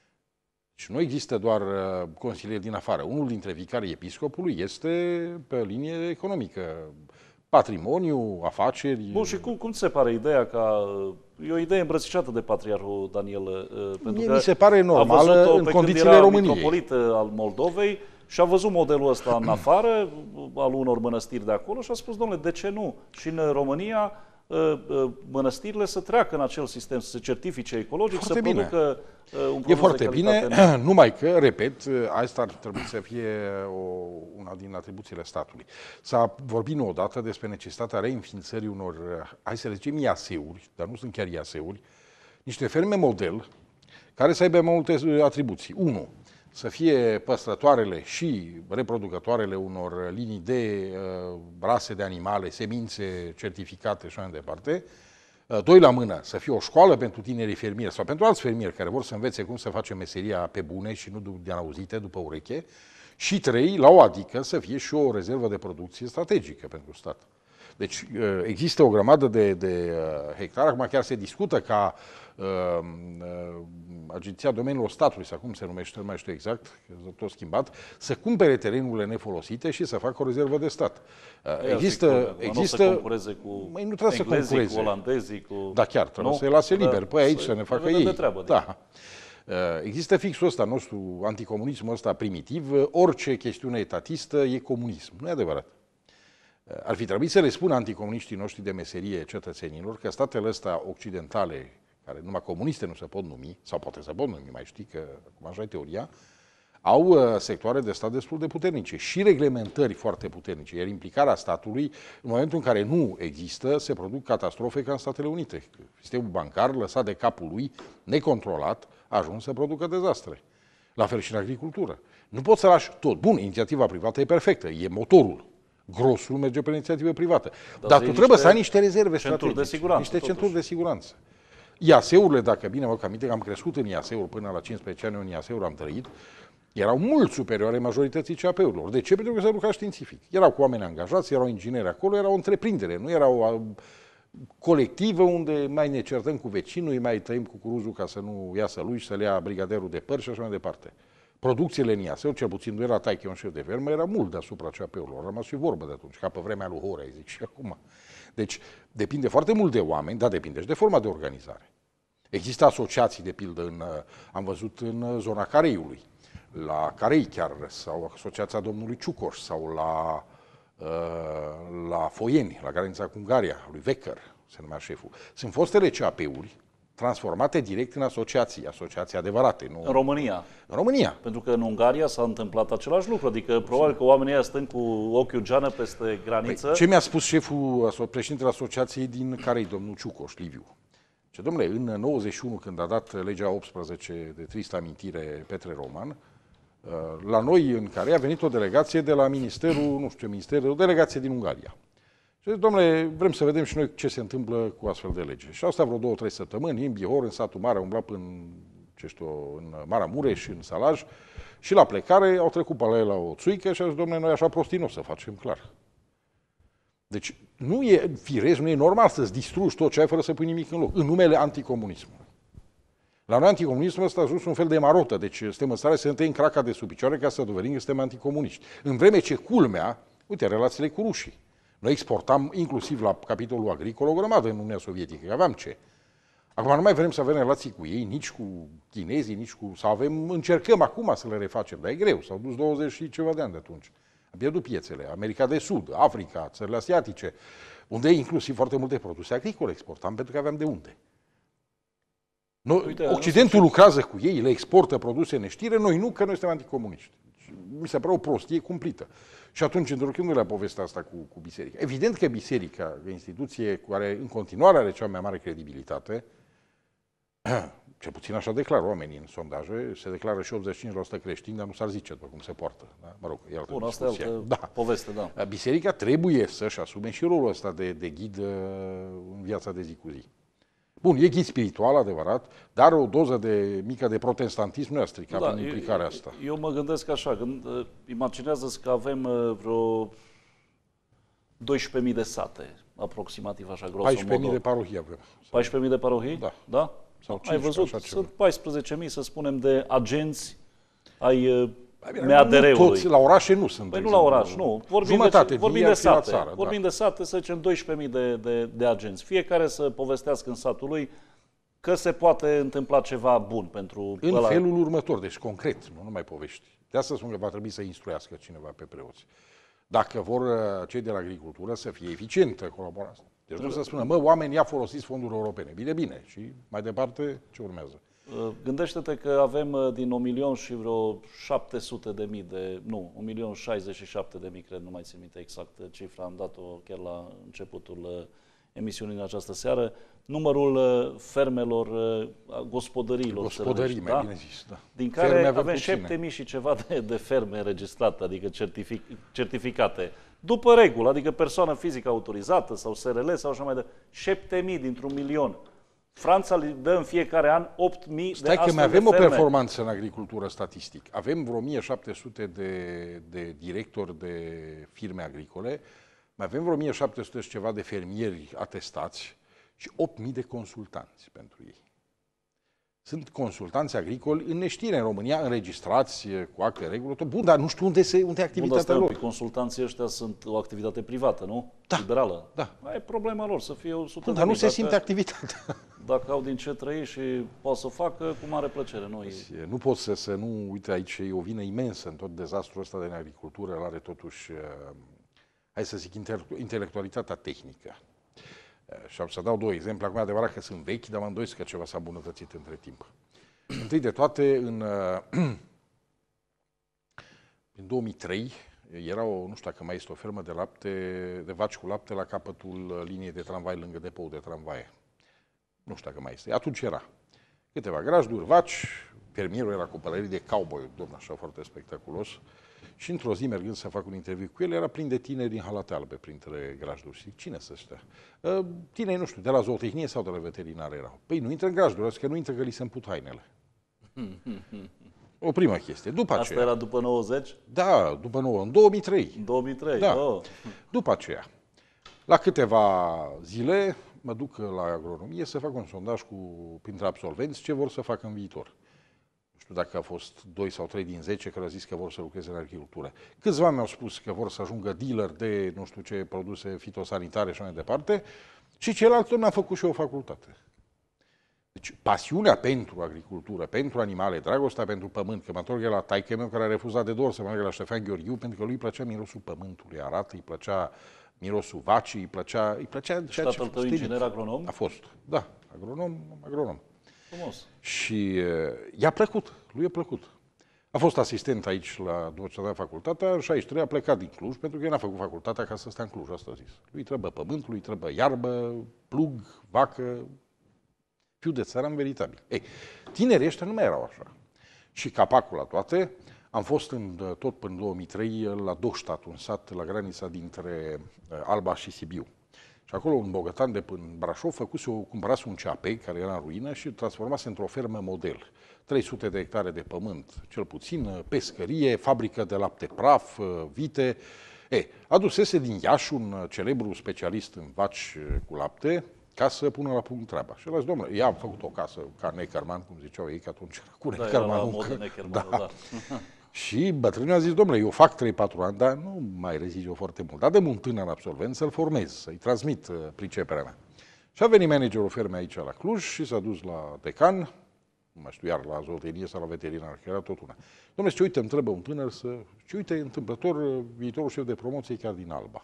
Și nu există doar uh, consilieri din afară. Unul dintre vicarii episcopului este pe linie economică. Patrimoniu, afaceri... Bun, și cum, cum ți se pare ideea ca... E o idee îmbrățișată de Patriarhul Daniel, pentru Mie că mi se pare normală în condițiile României. Mitropolit al Moldovei și a văzut modelul ăsta în afară, al unor mănăstiri de acolo și a spus, domnule, de ce nu? Și în România mănăstirile să treacă în acel sistem, să se certifice ecologic, foarte să bine. producă un produs E foarte de bine, în... numai că, repet, asta ar trebui să fie o, una din atribuțiile statului. S-a vorbit nu odată despre necesitatea reînființării unor, hai să le zicem, I A S-uri, dar nu sunt chiar I A S-uri, niște ferme model care să aibă mai multe atribuții. Unu, să fie păstrătoarele și reproducătoarele unor linii de uh, rase de animale, semințe certificate și așa mai departe. Uh, doi la mână, să fie o școală pentru tinerii fermieri sau pentru alți fermieri care vor să învețe cum să face meseria pe bune și nu de auzite după ureche. Și trei, la o adică, să fie și o rezervă de producție strategică pentru stat. Deci uh, există o grămadă de, de uh, hectare, acum chiar se discută ca uh, uh, Agenția Domeniilor Statului, sau cum se numește, nu mai știu exact, că s-a tot schimbat, să cumpere terenurile nefolosite și să facă o rezervă de stat. Uh, există... există să concureze cu mai nu trebuie să concureze. cu olandezii, cu... Da, chiar, trebuie să-i lase liber pe aici, să, să ne facă ei. De treabă, da. Uh, există fixul ăsta nostru, anticomunismul ăsta primitiv, orice chestiune etatistă e comunism. Nu e adevărat. Ar fi trebuit să le spună anticomuniștii noștri de meserie cetățenilor că statele astea occidentale, care numai comuniste nu se pot numi, sau poate se pot numi, mai știi că acum așa e teoria, au uh, sectoare de stat destul de puternice și reglementări foarte puternice, iar implicarea statului, în momentul în care nu există, se produc catastrofe ca în Statele Unite. Sistemul bancar, lăsat de capul lui, necontrolat, a ajuns să producă dezastre. La fel și în agricultură. Nu poți să lași tot. Bun, inițiativa privată e perfectă, e motorul. Grosul merge pe inițiativă privată. Dar, Dar tu trebuie să ai niște rezerve strategice, de siguranță, niște totuși. centuri de siguranță. I A S-urile, dacă bine mă aminte, că am crescut în I A S-uri până la cincisprezece ani, în I A S-uri am trăit, erau mult superioare majorității C A P-urilor. De ce? Pentru că se lucra științific. Erau cu oameni angajați, erau ingineri acolo, era o întreprindere, nu erau colectivă unde mai ne certăm cu vecinul, îi mai tăiem cucuruzul ca să nu iasă lui și să le ia brigaderul de păr și așa mai departe. Producțiile în I A S, cel puțin nu era Taichi un șef de fermă, era mult deasupra C A P-urilor. A rămas și vorbă de atunci, ca pe vremea lui Horea, zic și acum. Deci depinde foarte mult de oameni, dar depinde și de forma de organizare. Există asociații, de pildă, în, am văzut în zona Careiului, la Carei chiar, sau asociația domnului Ciucoș, sau la, la Foieni, la granița cu Ungaria, lui Vecker, se numea șeful. Sunt fostele C A P-uri transformate direct în asociații, asociații adevărate. Nu... În România. În România. Pentru că în Ungaria s-a întâmplat același lucru, adică probabil că oamenii ăia stând cu ochiul geană peste graniță. Păi, ce mi-a spus șeful, președintele asociației din Carei, domnul Ciucoș, Liviu? Ce, domnule, în nouăzeci și unu, când a dat legea optsprezece de tristă amintire Petre Roman, la noi în Carei a venit o delegație de la Ministerul, nu știu ce minister, o delegație din Ungaria. Și zic, domnule, vrem să vedem și noi ce se întâmplă cu astfel de lege. Și asta vreo două, trei săptămâni, în Bihor, în satul mare, umbla până ce știu, în Maramureș, în Salaj, și la plecare au trecut pe la el la o țuică și a zis, domnule, noi așa prostii nu o să facem, clar. Deci nu e firesc, nu e normal să-ți distrugi tot ce ai fără să pui nimic în loc, în numele anticomunismului. La noi anticomunismul ăsta a ajuns un fel de marotă, deci suntem în stare să ne tăiem craca de sub picioare ca să dovedim că suntem anticomuniști. În vreme ce culmea, uite, relațiile cu rușii. Noi exportam inclusiv la capitolul agricol o grămadă în Uniunea Sovietică, că aveam ce. Acum nu mai vrem să avem relații cu ei, nici cu chinezii, nici cu... Să avem, încercăm acum să le refacem, dar e greu, s-au dus douăzeci și ceva de ani de atunci. Am pierdut piețele, America de Sud, Africa, țările asiatice, unde inclusiv foarte multe produse agricole exportam pentru că aveam de unde. Noi, Uite, Occidentul lucrează cu ei, le exportă produse neștire, noi nu, că noi suntem anticomuniști. Mi se pare o prostie cumplită. Și atunci, într-o la povestea asta cu, cu biserica. Evident că biserica, o instituție care în continuare are cea mai mare credibilitate, cel puțin așa declară oamenii în sondaje, se declară și optzeci și cinci la sută creștini, dar nu s-ar zice după cum se poartă. Da? Mă rog, e altă Bun, asta e altă da. poveste, da. Biserica trebuie să-și asume și rolul ăsta de, de ghid în viața de zi cu zi. Bun, e ghid spiritual, adevărat, dar o doză de mică de protestantism nu i-a stricat da, în implicarea eu, asta. Eu mă gândesc așa, când uh, imaginează că avem uh, vreo doisprezece mii de sate, aproximativ așa, grosomodo. paisprezece mii de parohii avem. paisprezece mii de parohii? Da. Da? Sau Ai văzut? Sunt paisprezece mii, să spunem, de agenți ai uh, M A D R-ului. La orașe nu sunt. Păi nu la oraș, nu. Vorbim Jumătate, de, vorbim de sate. Țară, vorbim da. de sate, să zicem doisprezece mii de, de, de agenți. Fiecare să povestească în satul lui că se poate întâmpla ceva bun pentru În ăla. felul următor, deci concret, nu numai povești. De asta spun că va trebui să instruiască cineva pe preoți. Dacă vor cei de la agricultură să fie eficientă colaborație. Deci nu să spună, mă, oameni, ia folosiți fonduri europene. Bine, bine. Și mai departe, ce urmează? Gândește-te că avem din un milion și vreo șapte sute de mii de, nu, un milion șaizeci și șapte de mii, cred, nu mai țin minte exact cifra, am dat-o chiar la începutul emisiunii în această seară, numărul fermelor, gospodăriilor Gospodării, sărănești, mai da? bine zis, da. Din care Ferme avem șapte mii și ceva de, de ferme înregistrate, adică certific, certificate, după regulă, adică persoană fizică autorizată sau S R L sau așa mai departe, șapte mii dintr-un milion. Franța le dă în fiecare an opt mii de astfel de ferme. Stai că mai avem o performanță în agricultură statistic. Avem vreo o mie șapte sute de, de directori de firme agricole, mai avem vreo o mie șapte sute și ceva de fermieri atestați și opt mii de consultanți pentru ei. Sunt consultanți agricoli în neștire în România, înregistrați cu acte regulă, tot bun, dar nu știu unde, se, unde e activitatea Bun, lor. Consultanții ăștia sunt o activitate privată, nu? Da. Liberală. Da. E problema lor să fie o sută Bun, de dar nu mii. se Dacă, simte activitatea. Dacă au din ce trăi și pot să o facă, cu mare plăcere. Nu, e... Nu pot să, să nu, uite aici e o vină imensă în tot dezastrul ăsta din agricultură, el are totuși, hai să zic, intelectualitatea tehnică. Și am să dau două exemple, acum adevărat că sunt vechi, dar mă îndoiesc că ceva s-a îmbunătățit între timp. Întâi de toate, în, în două mii trei, era o, nu știu dacă mai este o fermă de lapte, de vaci cu lapte la capătul liniei de tramvai, lângă depoul de tramvaie. Nu știu dacă mai este. Atunci era. Câteva grajduri, vaci, fermierul era cu pălării de cowboy, domn, așa foarte spectaculos. Și într-o zi, mergând să fac un interviu cu el, era plin de tineri din halate albe printre grajduri. Și zic, cine să ăștia? Tineri, nu știu, de la zootehnie sau de la veterinare erau. Păi nu intră în grajduri, că nu intră că li se împut hainele. O primă chestie. După Asta aceea, era după nouăzeci? Da, după nouă, în două mii trei. două mii trei, da. Oh. După aceea, la câteva zile, mă duc la agronomie să fac un sondaj cu, printre absolvenți ce vor să facă în viitor. Nu știu dacă a fost doi sau trei din zece care au zis că vor să lucreze în agricultură. Câțiva mi-au spus că vor să ajungă dealer de nu știu ce produse fitosanitare și mai departe și celălalt mi-a făcut și o facultate. Deci pasiunea pentru agricultură, pentru animale, dragostea pentru pământ, că mă întorc la taică meu care a refuzat de două ori să meargă la Ștefan Gheorghiu pentru că lui îi plăcea mirosul pământului arat, îi plăcea mirosul vacii, îi plăcea... Îi plăcea și tatăl tău inginer agronom? A fost, da, agronom, agronom. Frumos. Și uh, i-a plăcut, lui i-a plăcut. A fost asistent aici la după ce a dat facultatea, în șaizeci și trei a plecat din Cluj, pentru că el n-a făcut facultatea ca să stea în Cluj, asta a zis. Lui trebuie pământ, lui trebuie iarbă, plug, vacă, fiu de țăran veritabil. Ei, tinerii ăștia nu mai erau așa. Și capacul la toate, am fost în, tot până în două mii trei la Doștat, un sat la granița dintre Alba și Sibiu. Și acolo un bogătan de până Brașov făcuse o, cumpărase un C A P care era în ruină și îl transformase într-o fermă model. trei sute de hectare de pământ, cel puțin, pescărie, fabrică de lapte praf, vite. E, adusese din Iași un celebru specialist în vaci cu lapte ca să pună la punct treaba. Și el a zis, domnule, i-am făcut o casă ca Neckerman, cum ziceau ei, că atunci era cu da, Neckerman. Era Neckerman, da. Da. Și bătrânul a zis, domnule, eu fac trei patru ani, dar nu mai rezist eu foarte mult. Dar de un tânăr absolvent să-l formez, să-i transmit uh, priceperea mea. Și a venit managerul fermei aici la Cluj și s-a dus la decan, nu mai știu, iar la zootehnie sau la veterinar, că era tot una. Domnule, ce uite, îmi trebuie un tânăr să... Și uite, întâmplător, viitorul șef de promoție chiar din Alba.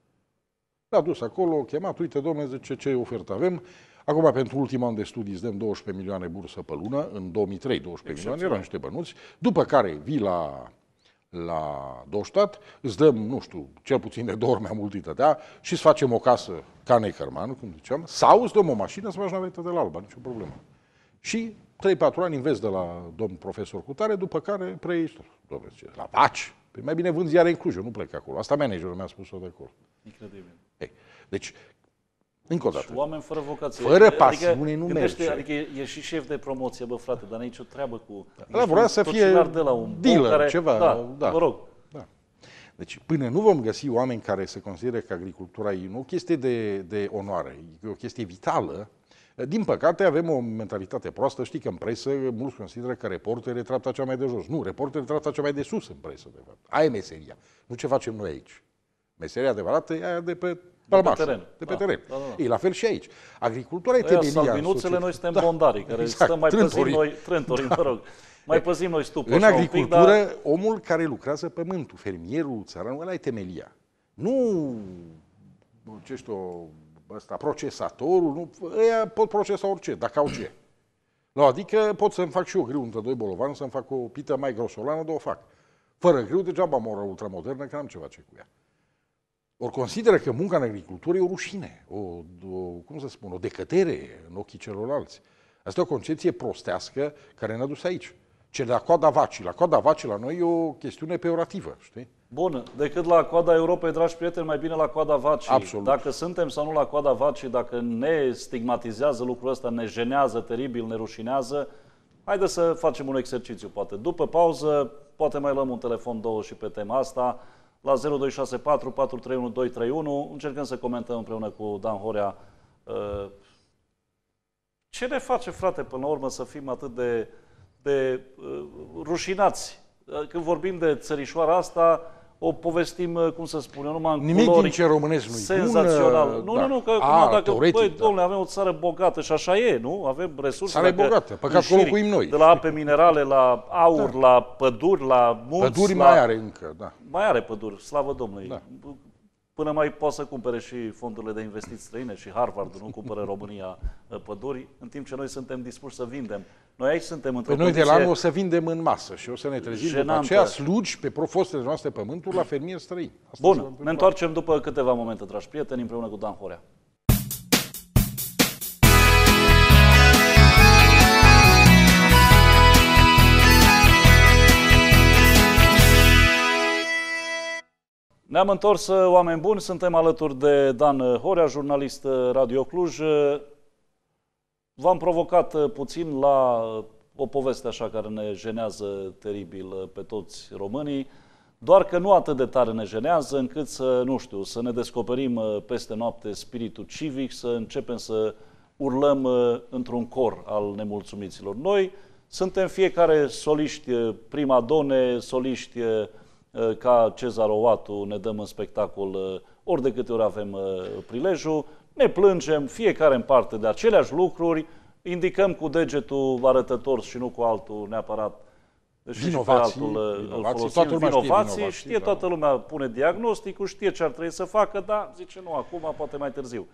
L-a dus acolo, chemat, uite, domnule, zice, ce ofertă avem. Acum, pentru ultimul an de studii, îți dăm douăsprezece milioane bursă pe lună, în două mii trei, douăsprezece milioane, erau niște bănuți, după care vii la, la Doștat, îți dăm, nu știu, cel puțin de două ori mai mult dădea și îți facem o casă ca Neckerman, cum ziceam, sau îți dăm o mașină să faci navetă de la Alba, nicio problemă. Și trei patru ani investi de la domn profesor Cutare, după care preiei, domnule, la vaci. Păi mai bine vând ziare în Cluj, eu nu plec acolo. Asta managerul mi-a spus-o de acolo. Incredibil. Ei, deci, încă o dată. Și oameni fără vocație. Fără pasiune adică, nu merge. Adică e, e și șef de promoție, bă, frate, dar n-ai nicio treabă cu... Da, vrea să fie de la un dealer, care, ceva. Da, da, vă rog. Da. Deci, până nu vom găsi oameni care să consideră că agricultura e nu o chestie de, de onoare, e o chestie vitală. Din păcate, avem o mentalitate proastă. Știi că în presă mulți consideră că reporterul treapta cea mai de jos. Nu, reporterul treapta cea mai de sus în presă, de fapt. Aia e meseria. Nu ce facem noi aici. Meseria adevărată e aia de pe palmaș, de pe teren. De pe da, teren. Da, da, da. E la fel și aici. Agricultura e temelia. Salvinuțele, noi suntem da, bondarii, care exact, stăm mai trântorii. păzim noi, trântorii, mă rog, mai păzim noi stupul. În agricultură, pic, dar... omul care lucrează pământul, fermierul, țăranul, ăla e temelia. Nu, ce știu, ăsta, procesatorul, nu, ăia pot procesa orice, dacă au ce. No, adică pot să-mi fac și eu grâu între doi bolovani, să-mi fac o pită mai grosolană, dar o fac. Fără grâu, degeaba am o ultramodernă, că n-am ceva ce cu ea. Ori consideră că munca în agricultură e o rușine, o, o, cum să spun, o decădere în ochii celorlalți. Asta e o concepție prostească care ne-a dus aici. Ce la coada vacii. La coada vacii la noi e o chestiune peorativă, știi? Bun, decât la coada Europei, dragi prieteni, mai bine la coada vacii. Absolut. Dacă suntem sau nu la coada vacii, dacă ne stigmatizează lucrul ăsta, ne jenează teribil, ne rușinează, haideți să facem un exercițiu, poate. După pauză, poate mai luăm un telefon, două și pe tema asta, la zero doi șase patru patru trei unu doi trei unu. Încercăm să comentăm împreună cu Dan Horea. Ce ne face, frate, până la urmă, să fim atât de, de rușinați? Când vorbim de țărișoara asta, o povestim, cum să spun eu, numai în nimic culori din ce românesc nu-i senzațional. Bun, nu, da. nu, nu, că A, acum, dacă, teoretic, băi, da. domnule, avem o țară bogată și așa e, nu? Avem resurse. Țara e bogată, păcat că locuim noi. De la ape minerale, la aur, da. la păduri, la munți. Păduri la... mai are încă, da. Mai are păduri, slavă Domnului. Da. Până mai poate să cumpere și fondurile de investiții străine și Harvard nu cumpără România păduri, în timp ce noi suntem dispuși să vindem. Noi aici suntem într-o Pe noi de condiție la anul o să vindem în masă și o să ne trezim jenantă. după aceea slugi pe fostele noastre pământuri la fermieri străini. Asta Bun, ne întoarcem după câteva momente, dragi prieteni, împreună cu Dan Horea. Ne-am întors, oameni buni, suntem alături de Dan Horea, jurnalist Radio Cluj. V-am provocat puțin la o poveste așa care ne jenează teribil pe toți românii. doar că nu atât de tare ne jenează încât să, nu știu, să ne descoperim peste noapte spiritul civic, să începem să urlăm într-un cor al nemulțumiților. Noi suntem fiecare soliști primadone, soliști ca Cezar Oatu, ne dăm în spectacol ori de câte ori avem prilejul, ne plângem fiecare în parte de aceleași lucruri, indicăm cu degetul arătător și nu cu altul neapărat vinovații, altul, vinovații, toată lumea vinovații, știe, știe toată lumea, pune diagnosticul, știe ce ar trebui să facă, dar zice nu acum, poate mai târziu.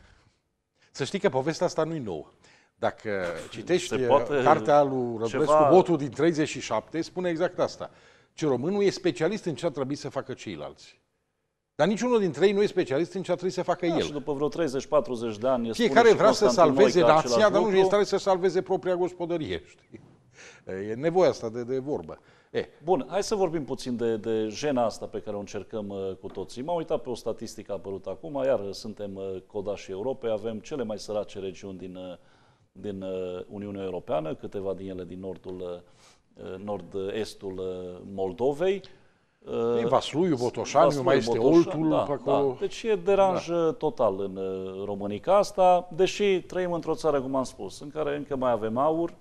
Să știi că povestea asta nu e nouă. Dacă citești poate cartea lui Rădulescu, ceva... Votul din treizeci și șapte, spune exact asta. Ce românul e specialist în ce ar trebui să facă ceilalți. Dar niciunul dintre ei nu e specialist în ce ar trebui să facă da, el. Și după vreo treizeci patruzeci de ani... Fiecare vrea să salveze nația, dar nu lucru. e în stare să salveze propria gospodărie. Știi? E nevoia asta de, de vorbă. E. Bun, hai să vorbim puțin de, de jena asta pe care o încercăm uh, cu toții. M-am uitat pe o statistică apărută acum, iar suntem uh, codașii Europei, avem cele mai sărace regiuni din, uh, din uh, Uniunea Europeană, câteva din ele din nordul, uh, nord-estul uh, Moldovei. E Vasluiu, Botoșaniu, mai este Oltul da, pe acolo. Da. Deci e deranj da. total în uh, Românica asta, deși trăim într-o țară, cum am spus, în care încă mai avem aur,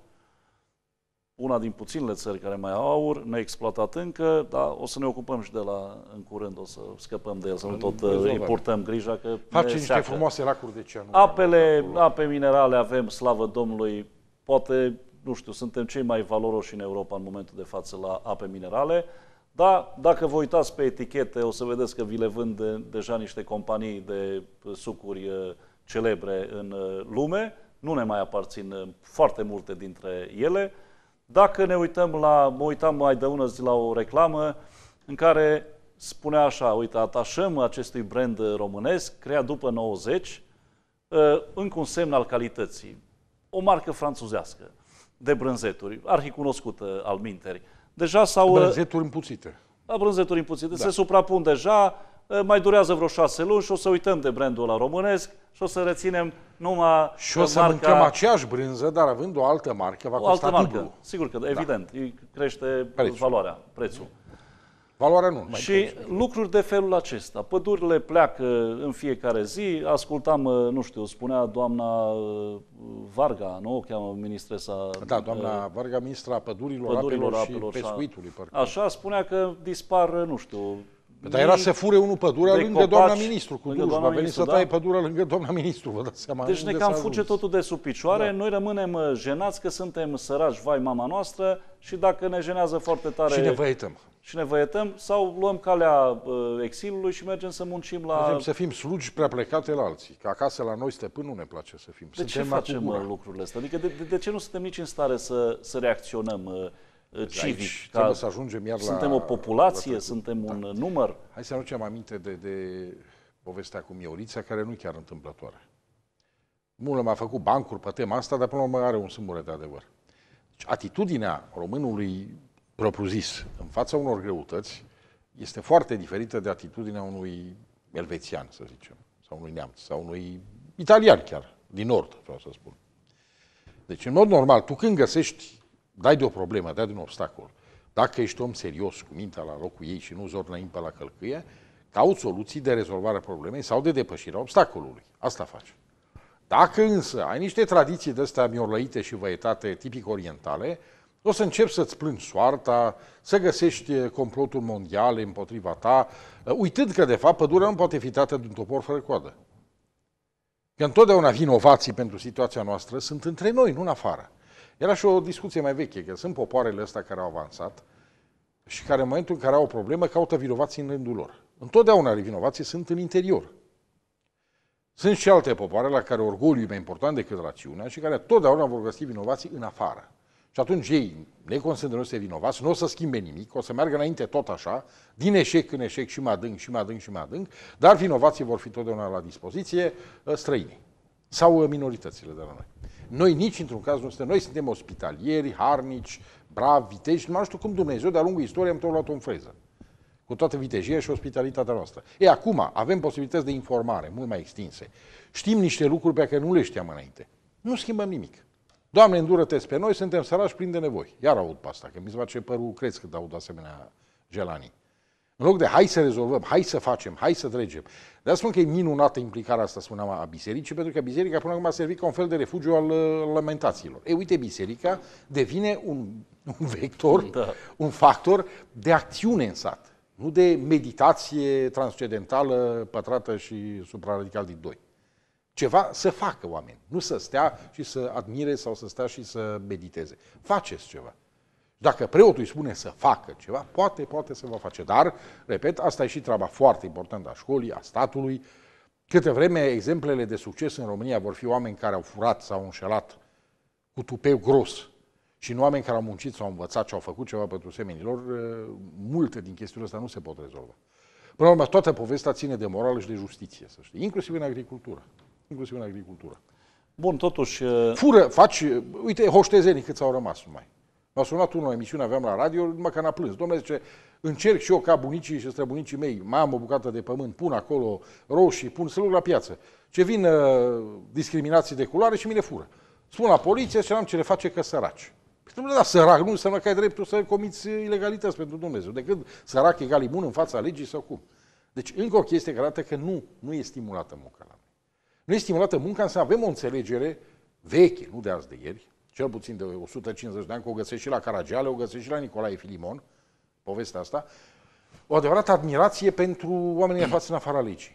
una din puținele țări care mai au aur, neexploatat încă, dar o să ne ocupăm și de la în curând, o să scăpăm de el, să nu tot îi purtăm grija că face niște frumoase lacuri de cianuri. Apele, ape minerale avem, slavă Domnului, poate, nu știu, suntem cei mai valoroși în Europa în momentul de față la ape minerale, dar dacă vă uitați pe etichete, o să vedeți că vi le vând de, deja niște companii de sucuri celebre în lume, nu ne mai aparțin foarte multe dintre ele. Dacă ne uităm la, mă uitam mai de ună zi la o reclamă în care spunea așa, uite, atașăm acestui brand românesc, creat după nouăzeci, încă un semn al calității. O marcă franțuzească de brânzeturi, arhicunoscută al minteri. Deja s-au... Brânzeturi împuțite. La brânzeturi împuțite. Da. Se suprapun deja, mai durează vreo șase luni și o să uităm de brandul ăla românesc și o să reținem numai și o să marca... mâncăm aceeași brânză, dar având o altă marcă, va o costa altă marcă. dublu. Sigur că, evident, da. Îi crește prețul. valoarea, prețul. Valoarea nu. Mai și prețul. Lucruri de felul acesta. Pădurile pleacă în fiecare zi. Ascultam, nu știu, spunea doamna Varga, nu? O cheamă ministresa... Da, doamna Varga, ministra pădurilor, pădurilor apelor, apelor și pescuitului. Așa, așa, spunea că dispar, nu știu... Dar era să fure unul pădurea lângă copaci, doamna ministru, cu drujba. A venit să taie da? pădurea lângă doamna ministru, vă dați seama. Deci ne cam fuge totul de sub picioare, da. Noi rămânem jenați că suntem săraci, vai mama noastră, și dacă ne jenează foarte tare... Și ne văietăm. Și ne văietăm, sau luăm calea uh, exilului și mergem să muncim la... Mergem să fim slugi prea plecate la alții, că acasă la noi stăpân nu ne place să fim. De suntem ce facem lucrurile astea? Adică de, de, de ce nu suntem nici în stare să, să reacționăm uh, civic? Trebuie să ajungem iar suntem la, o populație, la suntem da. un număr. Hai să aducem aminte de, de povestea cu Miorița, care nu e chiar întâmplătoare. Mulă m-a făcut bancuri pe tema asta, dar până la urmă are un sâmbure de adevăr. Deci, atitudinea românului propriu-zis în fața unor greutăți este foarte diferită de atitudinea unui elvețian, să zicem, sau unui neamț, sau unui italian chiar, din nord, vreau să spun. Deci, în mod normal, tu când găsești, dai de o problemă, dai de un obstacol, dacă ești om serios, cu mintea la locul ei și nu zornăim pe la călcâie, cauți soluții de rezolvare a problemei sau de depășirea obstacolului. Asta faci. Dacă însă ai niște tradiții de-astea miorlăite și văietate tipic orientale, o să începi să-ți plângi soarta, să găsești complotul mondial împotriva ta, uitând că, de fapt, pădurea nu poate fi tată de un topor fără coadă. Că întotdeauna vinovații pentru situația noastră sunt între noi, nu în afară. Era și o discuție mai veche, că sunt popoarele astea care au avansat și care, în momentul în care au o problemă, caută vinovații în rândul lor. Întotdeauna vinovații sunt în interior. Sunt și alte popoare la care orgoliul e mai important decât rațiunea și care totdeauna vor găsi vinovații în afară. Și atunci ei, neconsiderându-se vinovați, nu o să schimbe nimic, o să meargă înainte tot așa, din eșec în eșec și mai adânc, și mai adânc, și mai adânc, dar vinovații vor fi totdeauna la dispoziție străinii sau minoritățile de la noi. Noi nici într-un caz nu suntem, noi suntem ospitalieri, harnici, bravi, viteji, nu știu cum Dumnezeu de-a lungul istoriei am tot luat-o în freză, cu toată vitejia și ospitalitatea noastră. E, acum avem posibilități de informare mult mai extinse. Știm niște lucruri pe care nu le știam înainte. Nu schimbăm nimic. Doamne, îndură-te pe noi, suntem sărași plini de nevoi. Iar aud pe asta, că mi se face părul cresc când aud asemenea gelanii. În loc de hai să rezolvăm, hai să facem, hai să trecem. De-aia spun că e minunată implicarea asta, spuneam, a bisericii, pentru că biserica până acum a servit ca un fel de refugiu al uh, lamentațiilor. Ei, uite, biserica devine un, un vector, da. un factor de acțiune în sat, nu de meditație transcendentală, pătrată și supraradical din doi. Ceva să facă oameni, nu să stea și să admire sau să stea și să mediteze. Faceți ceva. Dacă preotul îi spune să facă ceva, poate, poate să va face. Dar, repet, asta e și treaba foarte importantă a școlii, a statului. Câte vreme exemplele de succes în România vor fi oameni care au furat sau au înșelat cu tupeu gros și nu oameni care au muncit sau au învățat și au făcut ceva pentru semenilor, multe din chestiunile astea nu se pot rezolva. Până la urmă, toată povestea ține de morală și de justiție, să știi, inclusiv în agricultură. Inclusiv în agricultură. Bun, totuși... Fură, faci, uite, hoștezenii câți au rămas numai. M-a sunat unul, o emisiune aveam la radio, numai că n-a plâns. Dom'le, zice, încerc și eu ca bunicii și străbunicii mei, mai am o bucată de pământ, pun acolo roșii, pun să la piață. Ce vin uh, discriminații de culoare și mi le fură. Spun la poliție și am ce le face că săraci. Păi, da, sărac, nu înseamnă că ai dreptul să comiți ilegalități pentru Dumnezeu, decât sărac egal imun în fața legii sau cum. Deci, încă o chestie care arată că nu, nu e stimulată munca la noi. Nu e stimulată munca, înseamnă avem o înțelegere veche, nu de azi de ieri, cel puțin de o sută cincizeci de ani, că o găsești și la Caragiale, o găsești și la Nicolae Filimon, povestea asta, o adevărată admirație pentru oamenii aflați în afara legii.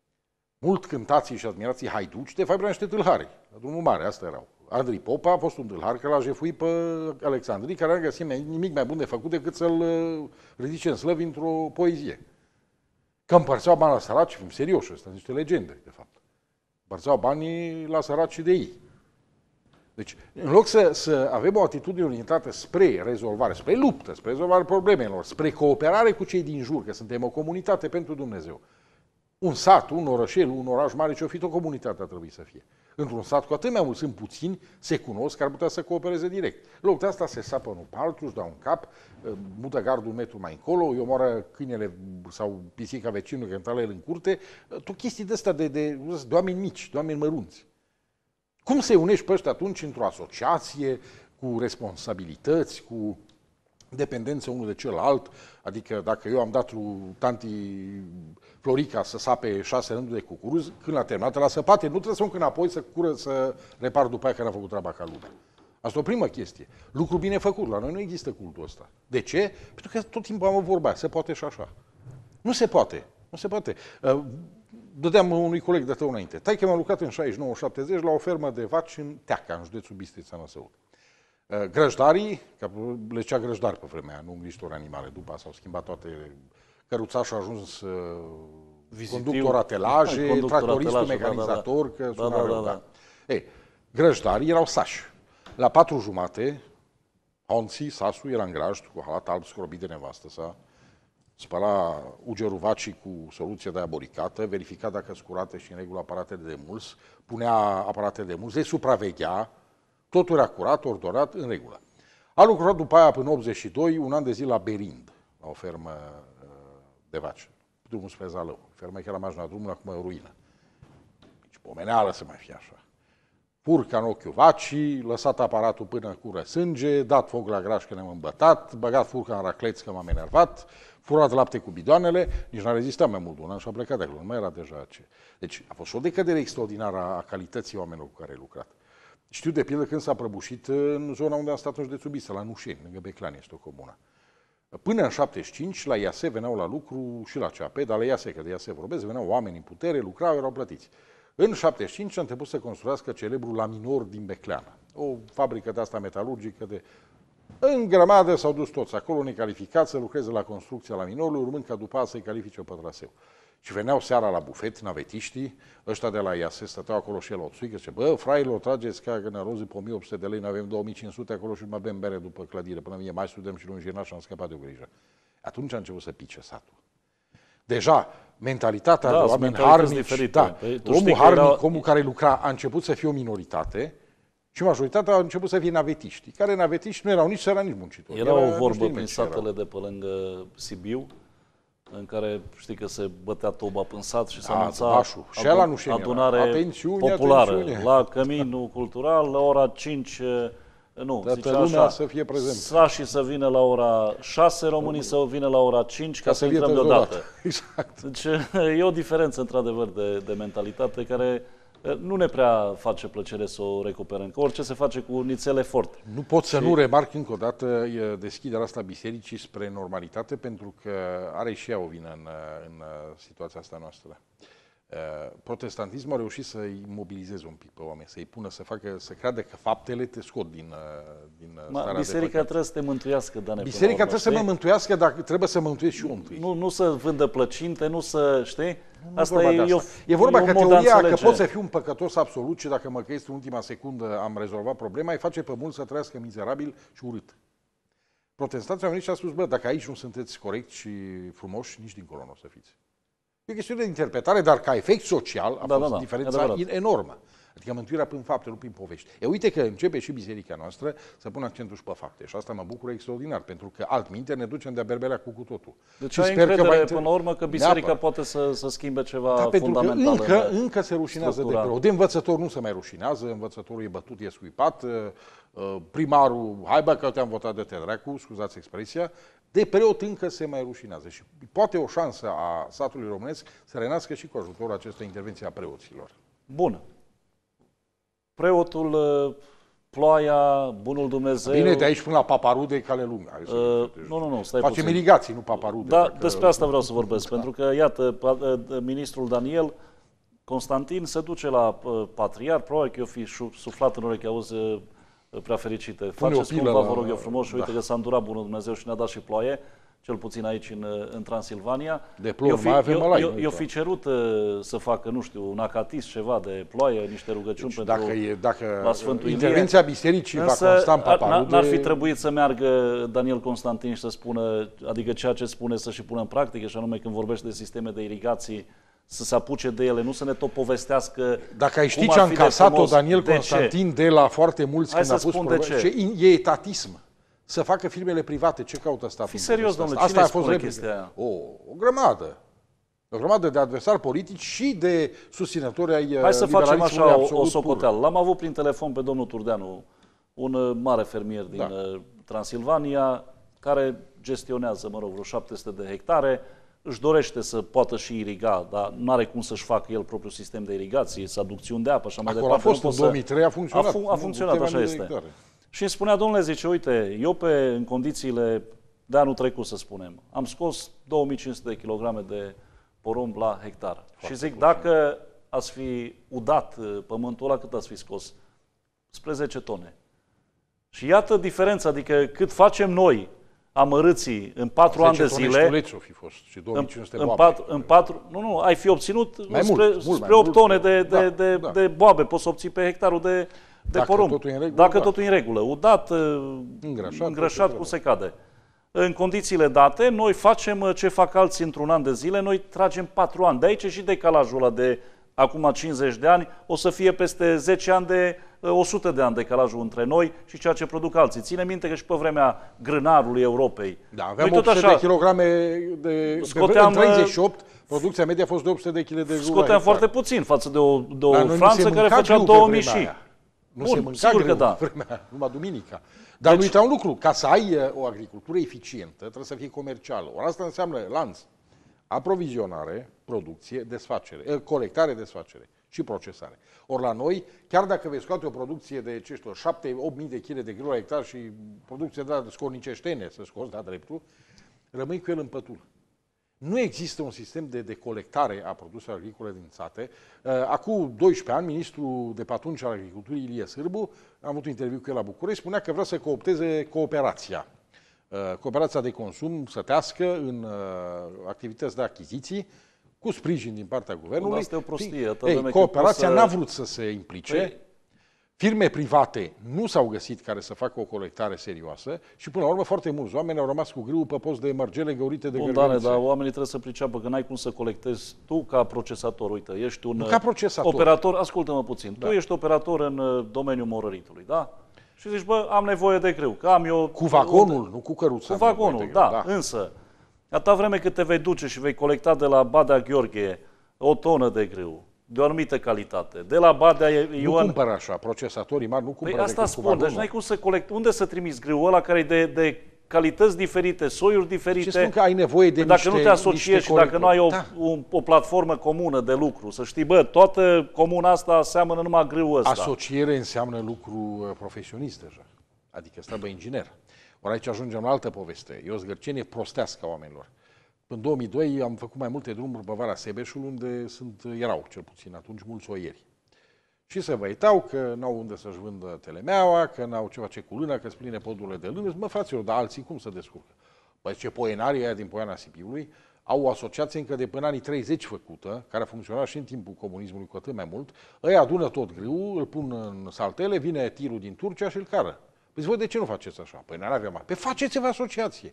Mult cântații și admirații haiduci, de fapt, erau niște tâlhari, la drumul mare, asta erau. Andrei Popa a fost un tâlhar că l-a jefuit pe Alexandrii, care n-a găsit nimic mai bun de făcut decât să-l ridice în slăvi într-o poezie. Că împărțeau bani la săraci, fim serioși, astea sunt niște legende, de fapt. Împărțeau banii la săraci de ei. Deci, în loc să, să avem o atitudine orientată spre rezolvare, spre luptă, spre rezolvarea problemelor, spre cooperare cu cei din jur, că suntem o comunitate pentru Dumnezeu. Un sat, un orășel, un oraș mare, ce-o fi, o comunitate ar trebui să fie. Într-un sat, cu atât mai mult sunt puțini, se cunosc, care ar putea să coopereze direct. În loc de asta se sapă unul pe altul, își dau un cap, mută gardul un metru mai încolo, îi omoară câinele sau pisica vecinului, că intră el în curte, tot chestii de astea de, de, de oameni mici, de oameni mărunți. Cum se unești pe ăștia atunci într-o asociație, cu responsabilități, cu dependență unul de celălalt? Adică dacă eu am dat lui tanti Florica să sape șase rânduri de cucuruz, când l-a terminat, la săpate, nu trebuie să mă înapoi să cură, să repar după aia că n-a făcut treaba ca lumea. Asta e o primă chestie. Lucru bine făcut. La noi nu există cultul ăsta. De ce? Pentru că tot timpul am vorba, se poate și așa. Nu se poate. Nu se poate. Dădeam unui coleg de tău înainte. Taică m-a lucrat în șaizeci și nouă șaptezeci la o fermă de vaci în Teaca, în județul Bistrița Năsăud. Grăjdarii, că le zicea grăjdari pe vremea aia, nu îngrijitori animale. După s-au schimbat toate. Căruțașul a ajuns Vizitiu, conductor atelaje, conductor tractoristul, atelaje, mecanizator, da, da, da. Că suna da, da, da, da. Ei, grăjdarii erau sași. La patru jumate, Honții, sasul, era în grajd, cu halat alb scrobit de nevastă sa, spăla ugerul vacii cu soluție de aia boricată, verifica dacă sunt curate și în regulă aparatele de demuls, punea aparatele de demuls, le supraveghea, totul era curat, ordonat, în regulă. A lucrat după aia până optzeci și doi, un an de zi la Berind, la o fermă de vaci, drumul spre Zalău. Ferma chiar a mers la drumul, acum e o ruină. Deci pomeneală să mai fie așa. Purca în ochiul vacii, lăsat aparatul până cură sânge, dat foc la graș că ne-am îmbătat, băgat furca în racleț că m-am enervat, furat lapte cu bidoanele, nici n-a rezistat mai mult de un an și a plecat de acolo, nu mai era deja ce. Deci a fost o decădere extraordinară a calității oamenilor cu care ai lucrat. Știu de pildă când s-a prăbușit în zona unde am stat în județul Bistra, la Nușeni, lângă Beclani, este o comună. Până în șaptezeci și cinci, la I A S E veneau la lucru și la C A P, dar la I A S E, că de I A S E vorbesc, veneau oameni în putere, lucrau, erau plătiți. În șaptezeci și cinci a început să construiască celebrul Laminor din Becleana, o fabrică de asta metalurgică de... În grămadă s-au dus toți acolo necalificați să lucreze la construcția Laminorului, urmând ca după aceea să-i califice pe traseu. Și veneau seara la bufet, navetiștii, ăștia de la I A S E stăteau acolo și el o țuică, zice, bă, frailor, trageți ca gănărozi pe o mie opt sute de lei, noi avem două mii cinci sute acolo și mai bem bere după clădire, până mie mai studem și lungirna și am scăpat de o grijă. Atunci a început să pice satul. Deja, mentalitatea da, de oameni harnici, da, păi, omul harnic, era... omul care lucra, a început să fie o minoritate și majoritatea a început să fie navetiști, care navetiști nu erau nici sărani, nici muncitori. Era, era o vorbă prin satele de pe lângă Sibiu, în care știi că se bătea toba în sat și se anunța adunare atențiune, populară atențiune. la Căminul Cultural, la ora cinci Nu, toată zicea lumea așa, să fie prezent. sașii să vină la ora șase, românii să vină la ora cinci, ca, ca să, să intrăm deodată. Exact. Deci e o diferență, într-adevăr, de, de mentalitate care nu ne prea face plăcere să o recuperăm, că orice se face cu nițel efort. Nu pot să și... nu remarc încă o dată deschiderea asta bisericii spre normalitate, pentru că are și ea o vină în, în situația asta noastră. Protestantismul a reușit să-i mobilizeze un pic pe oameni, să-i pună să facă, să creadă că faptele te scot din, din Ma, starea biserica de păcat. trebuie să te mântuiască, Dane. Biserica urmă, trebuie știi? să mă mântuiască, dar trebuie să mântuiesc și eu întâi. Nu, nu să vândă plăcinte, nu să, știi? Nu asta e, asta. Eu, e vorba e că teoria că pot pot să fiu un păcătos absolut și dacă mă căiesc în ultima secundă am rezolvat problema, îi face pe mulți să trăiască mizerabil și urât. Protestanții au venit și a spus, bă, dacă aici nu sunteți corecți și frumoși, nici dincolo nu o să fiți. E o chestiune de interpretare, dar ca efect social a da, fost da, da, diferența enormă. Adică mântuirea prin fapte, nu prin povești. E, uite că începe și biserica noastră să pună accentul și pe fapte. Și asta mă bucură extraordinar, pentru că altminte ne ducem de-a berbelea cu cu totul. Deci și ai sper încredere, că inter... până la urmă, că biserica Neapă. poate să, să schimbe ceva da, fundamental. Pentru că încă, încă se rușinează structura. de preot. De învățător nu se mai rușinează, învățătorul e bătut, e scuipat, primarul, hai bă că te-am votat de te dracu, scuzați expresia, de preot încă se mai rușinează. Și poate o șansă a satului românesc să renască și cu ajutorul acestei intervenții a preoților. Bun. Preotul, ploaia, bunul Dumnezeu... Bine, de aici până la paparude, cale lungă. Uh, nu, nu, nu, stai Facem puțin. irigații, nu paparude. Da, despre asta vreau să vorbesc, da. Pentru că, iată, ministrul Daniel Constantin se duce la patriar, probabil că i-o fi suflat în urechi, auzi, prea fericite. Faceți cumva, vă rog eu frumos, și uite da. Că s-a îndurat bunul Dumnezeu și ne-a dat și ploaie, cel puțin aici în, în Transilvania. De plor, mai avem ăla. Eu, eu fi cerut uh, să facă, nu știu, un acatis, ceva de ploaie, niște rugăciuni deci, pentru dacă e, dacă la Sfântul intervenția Ilie. Bisericii însă, va consta în paparude... n-ar fi trebuit să meargă Daniel Constantin și să spună, adică ceea ce spune să și pună în practică, și anume când vorbește de sisteme de irigații, să se apuce de ele, nu să ne tot povestească. Dacă ai ști ce a încasat-o Daniel Constantin de, de la foarte mulți Hai când a pus probleme, ce e etatism. Să facă firmele private, ce caută statul? Fii serios, domnule, asta cine a fost spune chestia aia? O, o grămadă. O grămadă de adversari politici și de susținători ai Hai să facem așa o, o socoteală. L-am avut prin telefon pe domnul Turdeanu, un mare fermier din da. Transilvania, care gestionează, mă rog, vreo șapte sute de hectare, își dorește să poată și iriga, dar nu are cum să-și facă el propriul sistem de irigație, să aducțiuni de apă, așa mai Acolo departe. a fost în două mii trei, a funcționat. A, fun a funcționat, așa este. Hectare. Și îmi spunea, domnule, zice, uite, eu pe, în condițiile de anul trecut, să spunem, am scos două mii cinci sute de kilograme de porumb la hectar. Foarte și zic, puțin. Dacă ați fi udat pământul ăla, cât ați fi scos? Spre zece tone. Și iată diferența, adică cât facem noi, amărâții, în patru ani de zile... O fi fost și două mii cinci sute în, patru, în patru, nu, nu, ai fi obținut mai spre, mult, mult, spre opt tone mult, de, de, da, de, da. de boabe, poți să obții pe hectarul de, de Dacă porumb. totul e în regulă, Dacă da. totul e în regulă, udat, îngrășat, îngrășat cum se cade. În condițiile date, noi facem ce fac alții într-un an de zile, noi tragem patru ani. De aici și decalajul ăla de acum cincizeci de ani, o să fie peste zece ani de o sută de ani decalajul între noi și ceea ce produc alții. Ține minte că și pe vremea grânarului Europei. Da, aveam opt sute de kilograme de... Scoteam, în treizeci și opt, producția media a fost de opt sute de kilograme de grâu. Scoteam foarte puțin față de o, de o Franță care făcea două mii și... Nu Bun, se mânca sigur greu că da. vremea, numai duminica. Dar deci, nu uita un lucru, ca să ai o agricultură eficientă, trebuie să fie comercială. Ori asta înseamnă lanț, aprovizionare, producție, desfacere, colectare, desfacere și procesare. Ori la noi, chiar dacă vei scoate o producție de, ce știu, șapte opt mii de kilograme de grâu la hectar și producție de scorniceștene, să scoți, da, dreptul, rămâi cu el în pătul. Nu există un sistem de, de colectare a produselor agricole din țate. Acum doisprezece ani, ministrul de pe atunci al agriculturii, Ilie Sârbu, am avut un interviu cu el la București, spunea că vrea să coopteze cooperația. Cooperația de consum sătească în activități de achiziții, cu sprijin din partea guvernului. Asta e o prostie. Ei, cooperația să... n-a vrut să se implice. Păi... Firme private nu s-au găsit care să facă o colectare serioasă și până la urmă foarte mulți oameni au rămas cu grâul pe post de mărgele găurite de gărgărițe. Bun, dar oamenii trebuie să priceapă că n-ai cum să colectezi tu ca procesator. Uite, ești un ca procesator. operator, ascultă-mă puțin, da. Tu ești operator în domeniul morăritului, da? Și zici, bă, am nevoie de grâu, că am eu... Cu vagonul, un... nu cu căruța. Cu vagonul, da, da, însă, atâta vreme cât te vei duce și vei colecta de la Badea Gheorghe o tonă de grâu, de o anumită calitate. De la Badea Ioan... Nu cumpără așa, procesatorii mari nu cumpără. Păi asta decât spun, deci n-ai cum să colect. Unde să trimiți greul ăla care e de, de calități diferite, soiuri diferite? Ce spun că ai nevoie de dacă niște, nu te asociezi și dacă nu ai o, da. o, o platformă comună de lucru, să știi, bă, toată comuna asta seamănă numai greul ăsta. Asociere înseamnă lucru profesionist deja. Adică stă bă inginer. Ori aici ajungem la altă poveste. E o zgârcenie prostească a oamenilor. În două mii doi am făcut mai multe drumuri pe Valea Sebeșul, unde sunt, erau, cel puțin atunci, mulți oieri. Și se văitau că n-au unde să-și vândă telemeaua, că n-au ce face cu lână, că-s pline podurile de lână. Mă, fraților, dar alții cum să descurcă? Păi ce poenarii aia din Poiana Sibiului au o asociație încă de până anii treizeci făcută, care a funcționat și în timpul comunismului cu atât mai mult. Ei adună tot grâul, îl pun în saltele, vine tirul din Turcia și îl cară. Păi voi de ce nu faceți așa? Păi n-ar avea mai. Păi faceți-vă asociație.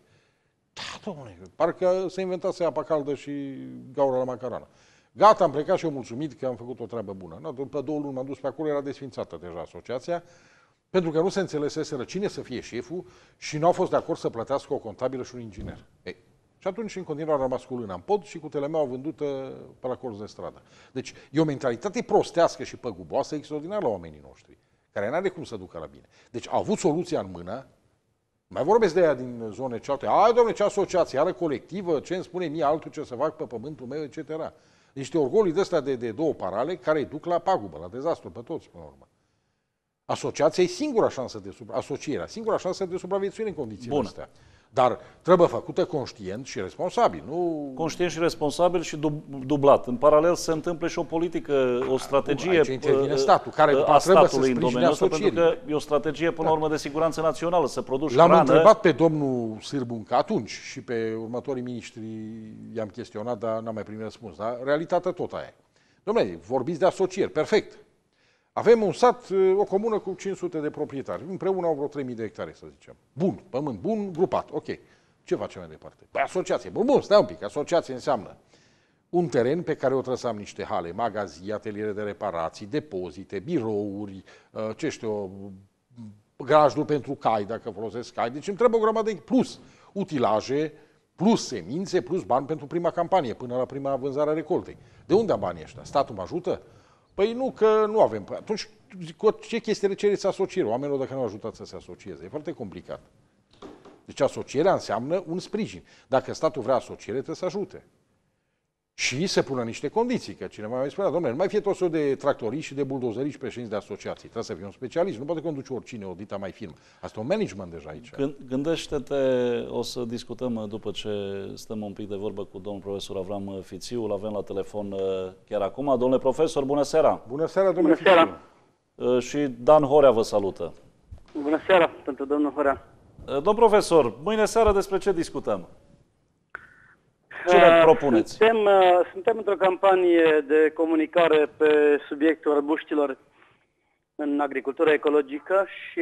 Da, domnule, parcă se inventase apa caldă și gaură la macarană. Gata, am plecat și eu mulțumit că am făcut o treabă bună. No, după două luni m-am dus pe acolo, era desfințată deja asociația, pentru că nu se înțeleseseră cine să fie șeful și nu au fost de acord să plătească o contabilă și un inginer. Ei, și atunci, în continuare, am rămas cu lâna în pod și cu telemeaua vândută pe la colț de stradă. Deci, e o mentalitate prostească și păguboasă extraordinară la oamenii noștri, care n-are cum să ducă la bine. Deci, au avut soluția în mână. Mai vorbesc de aia din zone cealaltă. Ai, dom'le, ce asociație, iară colectivă, ce îmi spune mie altul ce să fac pe pământul meu, et cetera. Niște orgolii de astea de, de două parale care îi duc la pagubă, la dezastru pe toți, până la urmă. Asociația e singura șansă de supra... Asocierea, singura șansă de supraviețuire în condițiile Bun. astea. Dar trebuie făcută conștient și responsabil, nu... Conștient și responsabil și dublat. În paralel se întâmplă și o politică, o strategie Aici intervine statul, care a trebuie să statului în domeniul ăsta, pentru că e o strategie, până la urmă, de siguranță națională, să produci L-am hrană. întrebat pe domnul Sârbuncă atunci și pe următorii miniștri i-am chestionat, dar n-am mai primit răspuns. Dar realitatea tot aia e. Dom'le, vorbiți de asocieri, perfect. Avem un sat, o comună cu cinci sute de proprietari. Împreună au vreo trei mii de hectare, să zicem. Bun, pământ bun, grupat, ok. Ce facem mai departe? Păi asociație. Bun, bun, stai un pic. Asociație înseamnă un teren pe care o trebuie să am niște hale, magazii, ateliere de reparații, depozite, birouri, ce știu, grajdul pentru cai, dacă folosesc cai. Deci îmi trebuie o grămadă de plus utilaje, plus semințe, plus bani pentru prima campanie, până la prima vânzare a recoltei. De unde am banii ăștia? Statul mă ajută? Păi nu, că nu avem. Atunci, cu ce chestie le cereți asociere? Oamenilor, dacă nu au ajutat să se asocieze. E foarte complicat. Deci asocierea înseamnă un sprijin. Dacă statul vrea asociere, trebuie să ajute. Și se pună niște condiții, că cineva mai spunea, domnule, nu mai fie tot soiul de tractoriști și de buldozeriști președinți de asociații. Trebuie să fii un specialist. Nu poate conduce oricine o dita mai firmă. Asta e un management deja aici. Gândește-te, o să discutăm după ce stăm un pic de vorbă cu domnul profesor Avram Fițiu, îl avem la telefon chiar acum. Domnule profesor, bună seara! Bună seara, domnule Bună seara! Fițiu! Și Dan Horea vă salută. Bună seara pentru domnul Horea! Domn profesor, mâine seară despre ce discutăm? Ce ne propuneți? Suntem, suntem într-o campanie de comunicare pe subiectul arbuștilor în agricultură ecologică și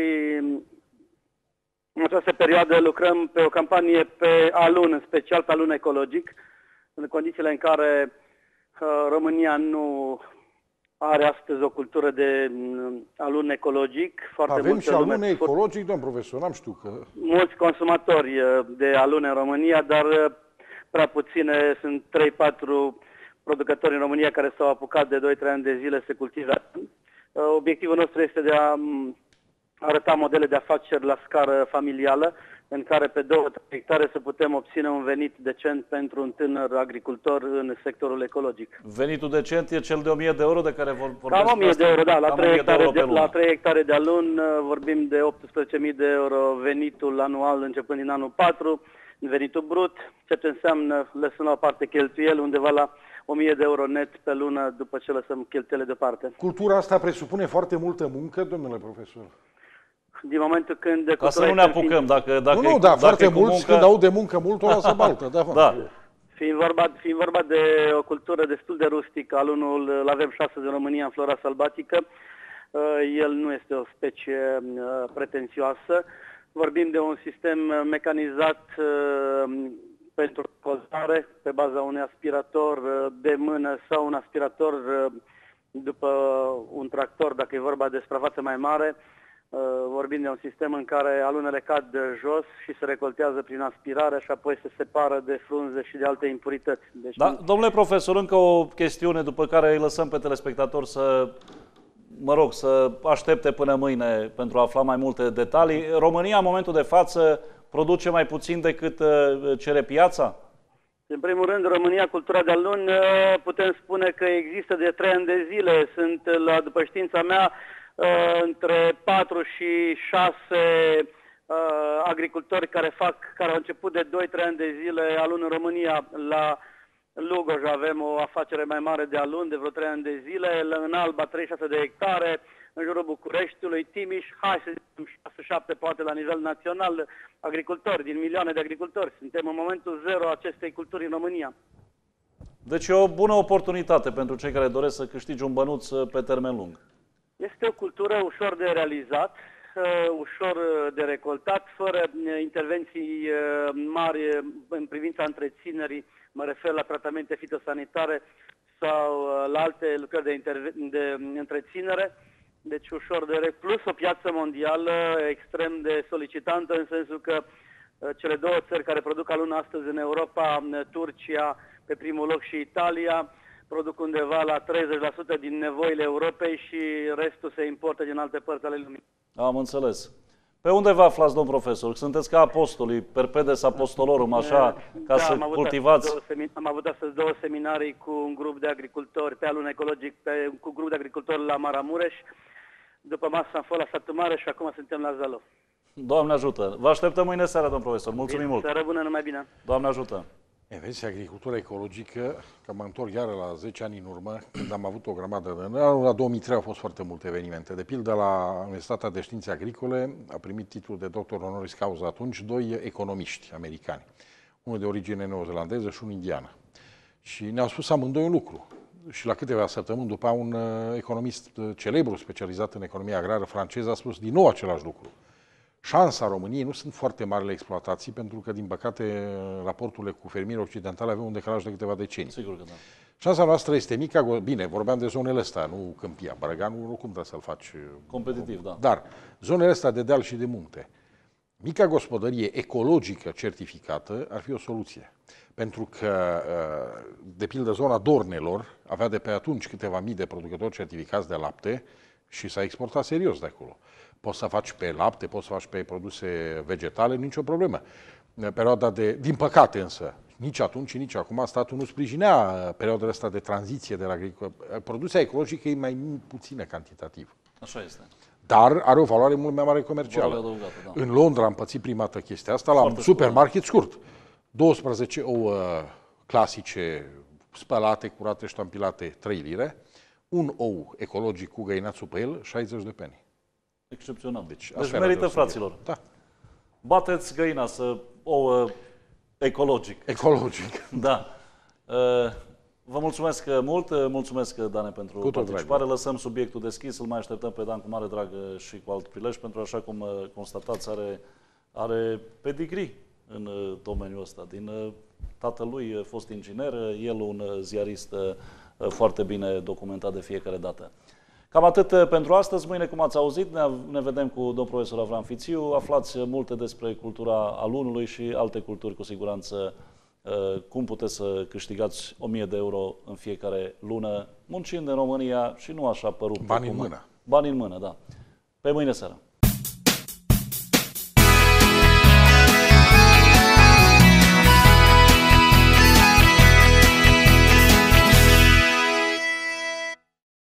în această perioadă lucrăm pe o campanie pe alun, în special pe alun ecologic, în condițiile în care România nu are astăzi o cultură de alun ecologic. Foarte Avem și alun lume, ecologic, domn profesor, n-am știut că... Mulți consumatori de alun în România, dar prea puține, sunt trei patru producători în România care s-au apucat de doi trei ani de zile să cultive. Obiectivul nostru este de a arăta modele de afaceri la scară familială, în care pe două hectare să putem obține un venit decent pentru un tânăr agricultor în sectorul ecologic. Venitul decent e cel de o mie de euro de care vorbesc? Cam o mie de euro, da. La trei hectare, de, la trei hectare de alun vorbim de optsprezece mii de euro venitul anual începând din anul patru, venitul brut, ceea ce înseamnă, lăsând la o parte cheltuieli, undeva la o mie de euro net pe lună după ce lăsăm cheltuielile deoparte. Cultura asta presupune foarte multă muncă, domnule profesor. Din momentul când... Ca să nu ne apucăm, dacă, dacă Nu, nu, e, da, dacă foarte mulți muncă... când au de muncă mult, o lasă baltă. Da, da. Fiind vorba, fiind vorba de o cultură destul de rustică, alunul îl avem șase în România în flora sălbatică, el nu este o specie pretențioasă. Vorbim de un sistem mecanizat pentru recoltare pe baza unui aspirator de mână sau un aspirator după un tractor, dacă e vorba de suprafață mai mare. Vorbim de un sistem în care alunele cad de jos și se recoltează prin aspirare și apoi se separă de frunze și de alte impurități. Deci da, domnule profesor, încă o chestiune după care îi lăsăm pe telespectatori să, mă rog, să aștepte până mâine pentru a afla mai multe detalii. România, în momentul de față, produce mai puțin decât cere piața? În primul rând, România, cultura de alun, putem spune că există de trei ani de zile. Sunt, la, după știința mea, între patru și șase agricultori care fac, care au început de doi trei ani de zile alun în România. La Lugoj avem o afacere mai mare de alun de vreo trei ani de zile, în Alba treizeci și șase de hectare, în jurul Bucureștiului, Timiș, hai să zicem șase șapte poate la nivel național, agricultori, din milioane de agricultori. Suntem în momentul zero acestei culturi în România. Deci e o bună oportunitate pentru cei care doresc să câștige un bănuț pe termen lung. Este o cultură ușor de realizat, ușor de recoltat, fără intervenții mari în privința întreținerii, mă refer la tratamente fitosanitare sau la alte lucrări de, de întreținere. Deci ușor de plus o piață mondială extrem de solicitantă, în sensul că cele două țări care produc alun astăzi în Europa, Turcia pe primul loc și Italia, produc undeva la treizeci la sută din nevoile Europei și restul se importă din alte părți ale lumii. Am înțeles. Pe unde vă aflați, domn profesor? Sunteți ca apostolii, perpedes apostolorum, așa, ca da, să am cultivați... Am avut astăzi două seminarii cu un grup de agricultori, pe alun ecologic, pe, cu un grup de agricultori la Maramureș. După masă am fost la Satu Mare și acum suntem la Zalău. Doamne ajută! Vă așteptăm mâine seara, domn profesor. Mulțumim bine, mult! Seară bună, numai bine! Doamne ajută! E, vezi, agricultura ecologică, că mă întorc iară la zece ani în urmă, când am avut o grămadă de... La două mii trei au fost foarte multe evenimente. De pildă, la Universitatea de Științe Agricole a primit titlul de doctor honoris causa atunci doi economiști americani. Unul de origine neozelandeză și unul indiană. Și ne-au spus amândoi un lucru. Și la câteva săptămâni după, un economist celebru specializat în economia agrară franceză a spus din nou același lucru. Șansa României nu sunt foarte marile exploatații, pentru că, din păcate, raporturile cu fermierii occidentali avem un decalaj de câteva decenii. Sigur că da. Șansa noastră este mică, bine, vorbeam de zonele astea, nu câmpia. Bărăganul nu cum trebuie să-l faci competitiv, da. Dar zonele astea de deal și de munte, mica gospodărie ecologică certificată ar fi o soluție. Pentru că, de pildă, zona Dornelor avea de pe atunci câteva mii de producători certificați de lapte și s-a exportat serios de acolo. Poți să faci pe lapte, poți să faci pe produse vegetale, nicio problemă. Perioada de, din păcate însă, nici atunci, nici acum, statul nu sprijinea perioada asta de tranziție de la agricultură. Producția ecologică e mai puțină cantitativ. Așa este. Dar are o valoare mult mai mare comercială. Adăugată, da. În Londra am pățit prima dată chestia asta, la un supermarket scurt. douăsprezece ouă clasice, spălate, curate, ștampilate, trei lire. Un ou ecologic cu găinațul pe el, șaizeci de penny. Excepțional. Deci, deci merită, fraților. Da. Bateți găina să ouă ecologic. Ecologic. Da. Vă mulțumesc mult, mulțumesc, Dane, pentru cu participare. Lăsăm subiectul deschis, îl mai așteptăm pe Dan cu mare drag și cu alt prilej, pentru așa cum constatați, are, are pedigree în domeniul ăsta. Din tatălui fost inginer, el un ziarist foarte bine documentat de fiecare dată. Cam atât pentru astăzi. Mâine, cum ați auzit, ne, ne vedem cu domnul profesor Avram Fițiu. Aflați multe despre cultura alunului și alte culturi, cu siguranță, cum puteți să câștigați o mie de euro în fiecare lună, muncind în România și nu așa părut. Bani în mână. Bani în mână, da. Pe mâine seara.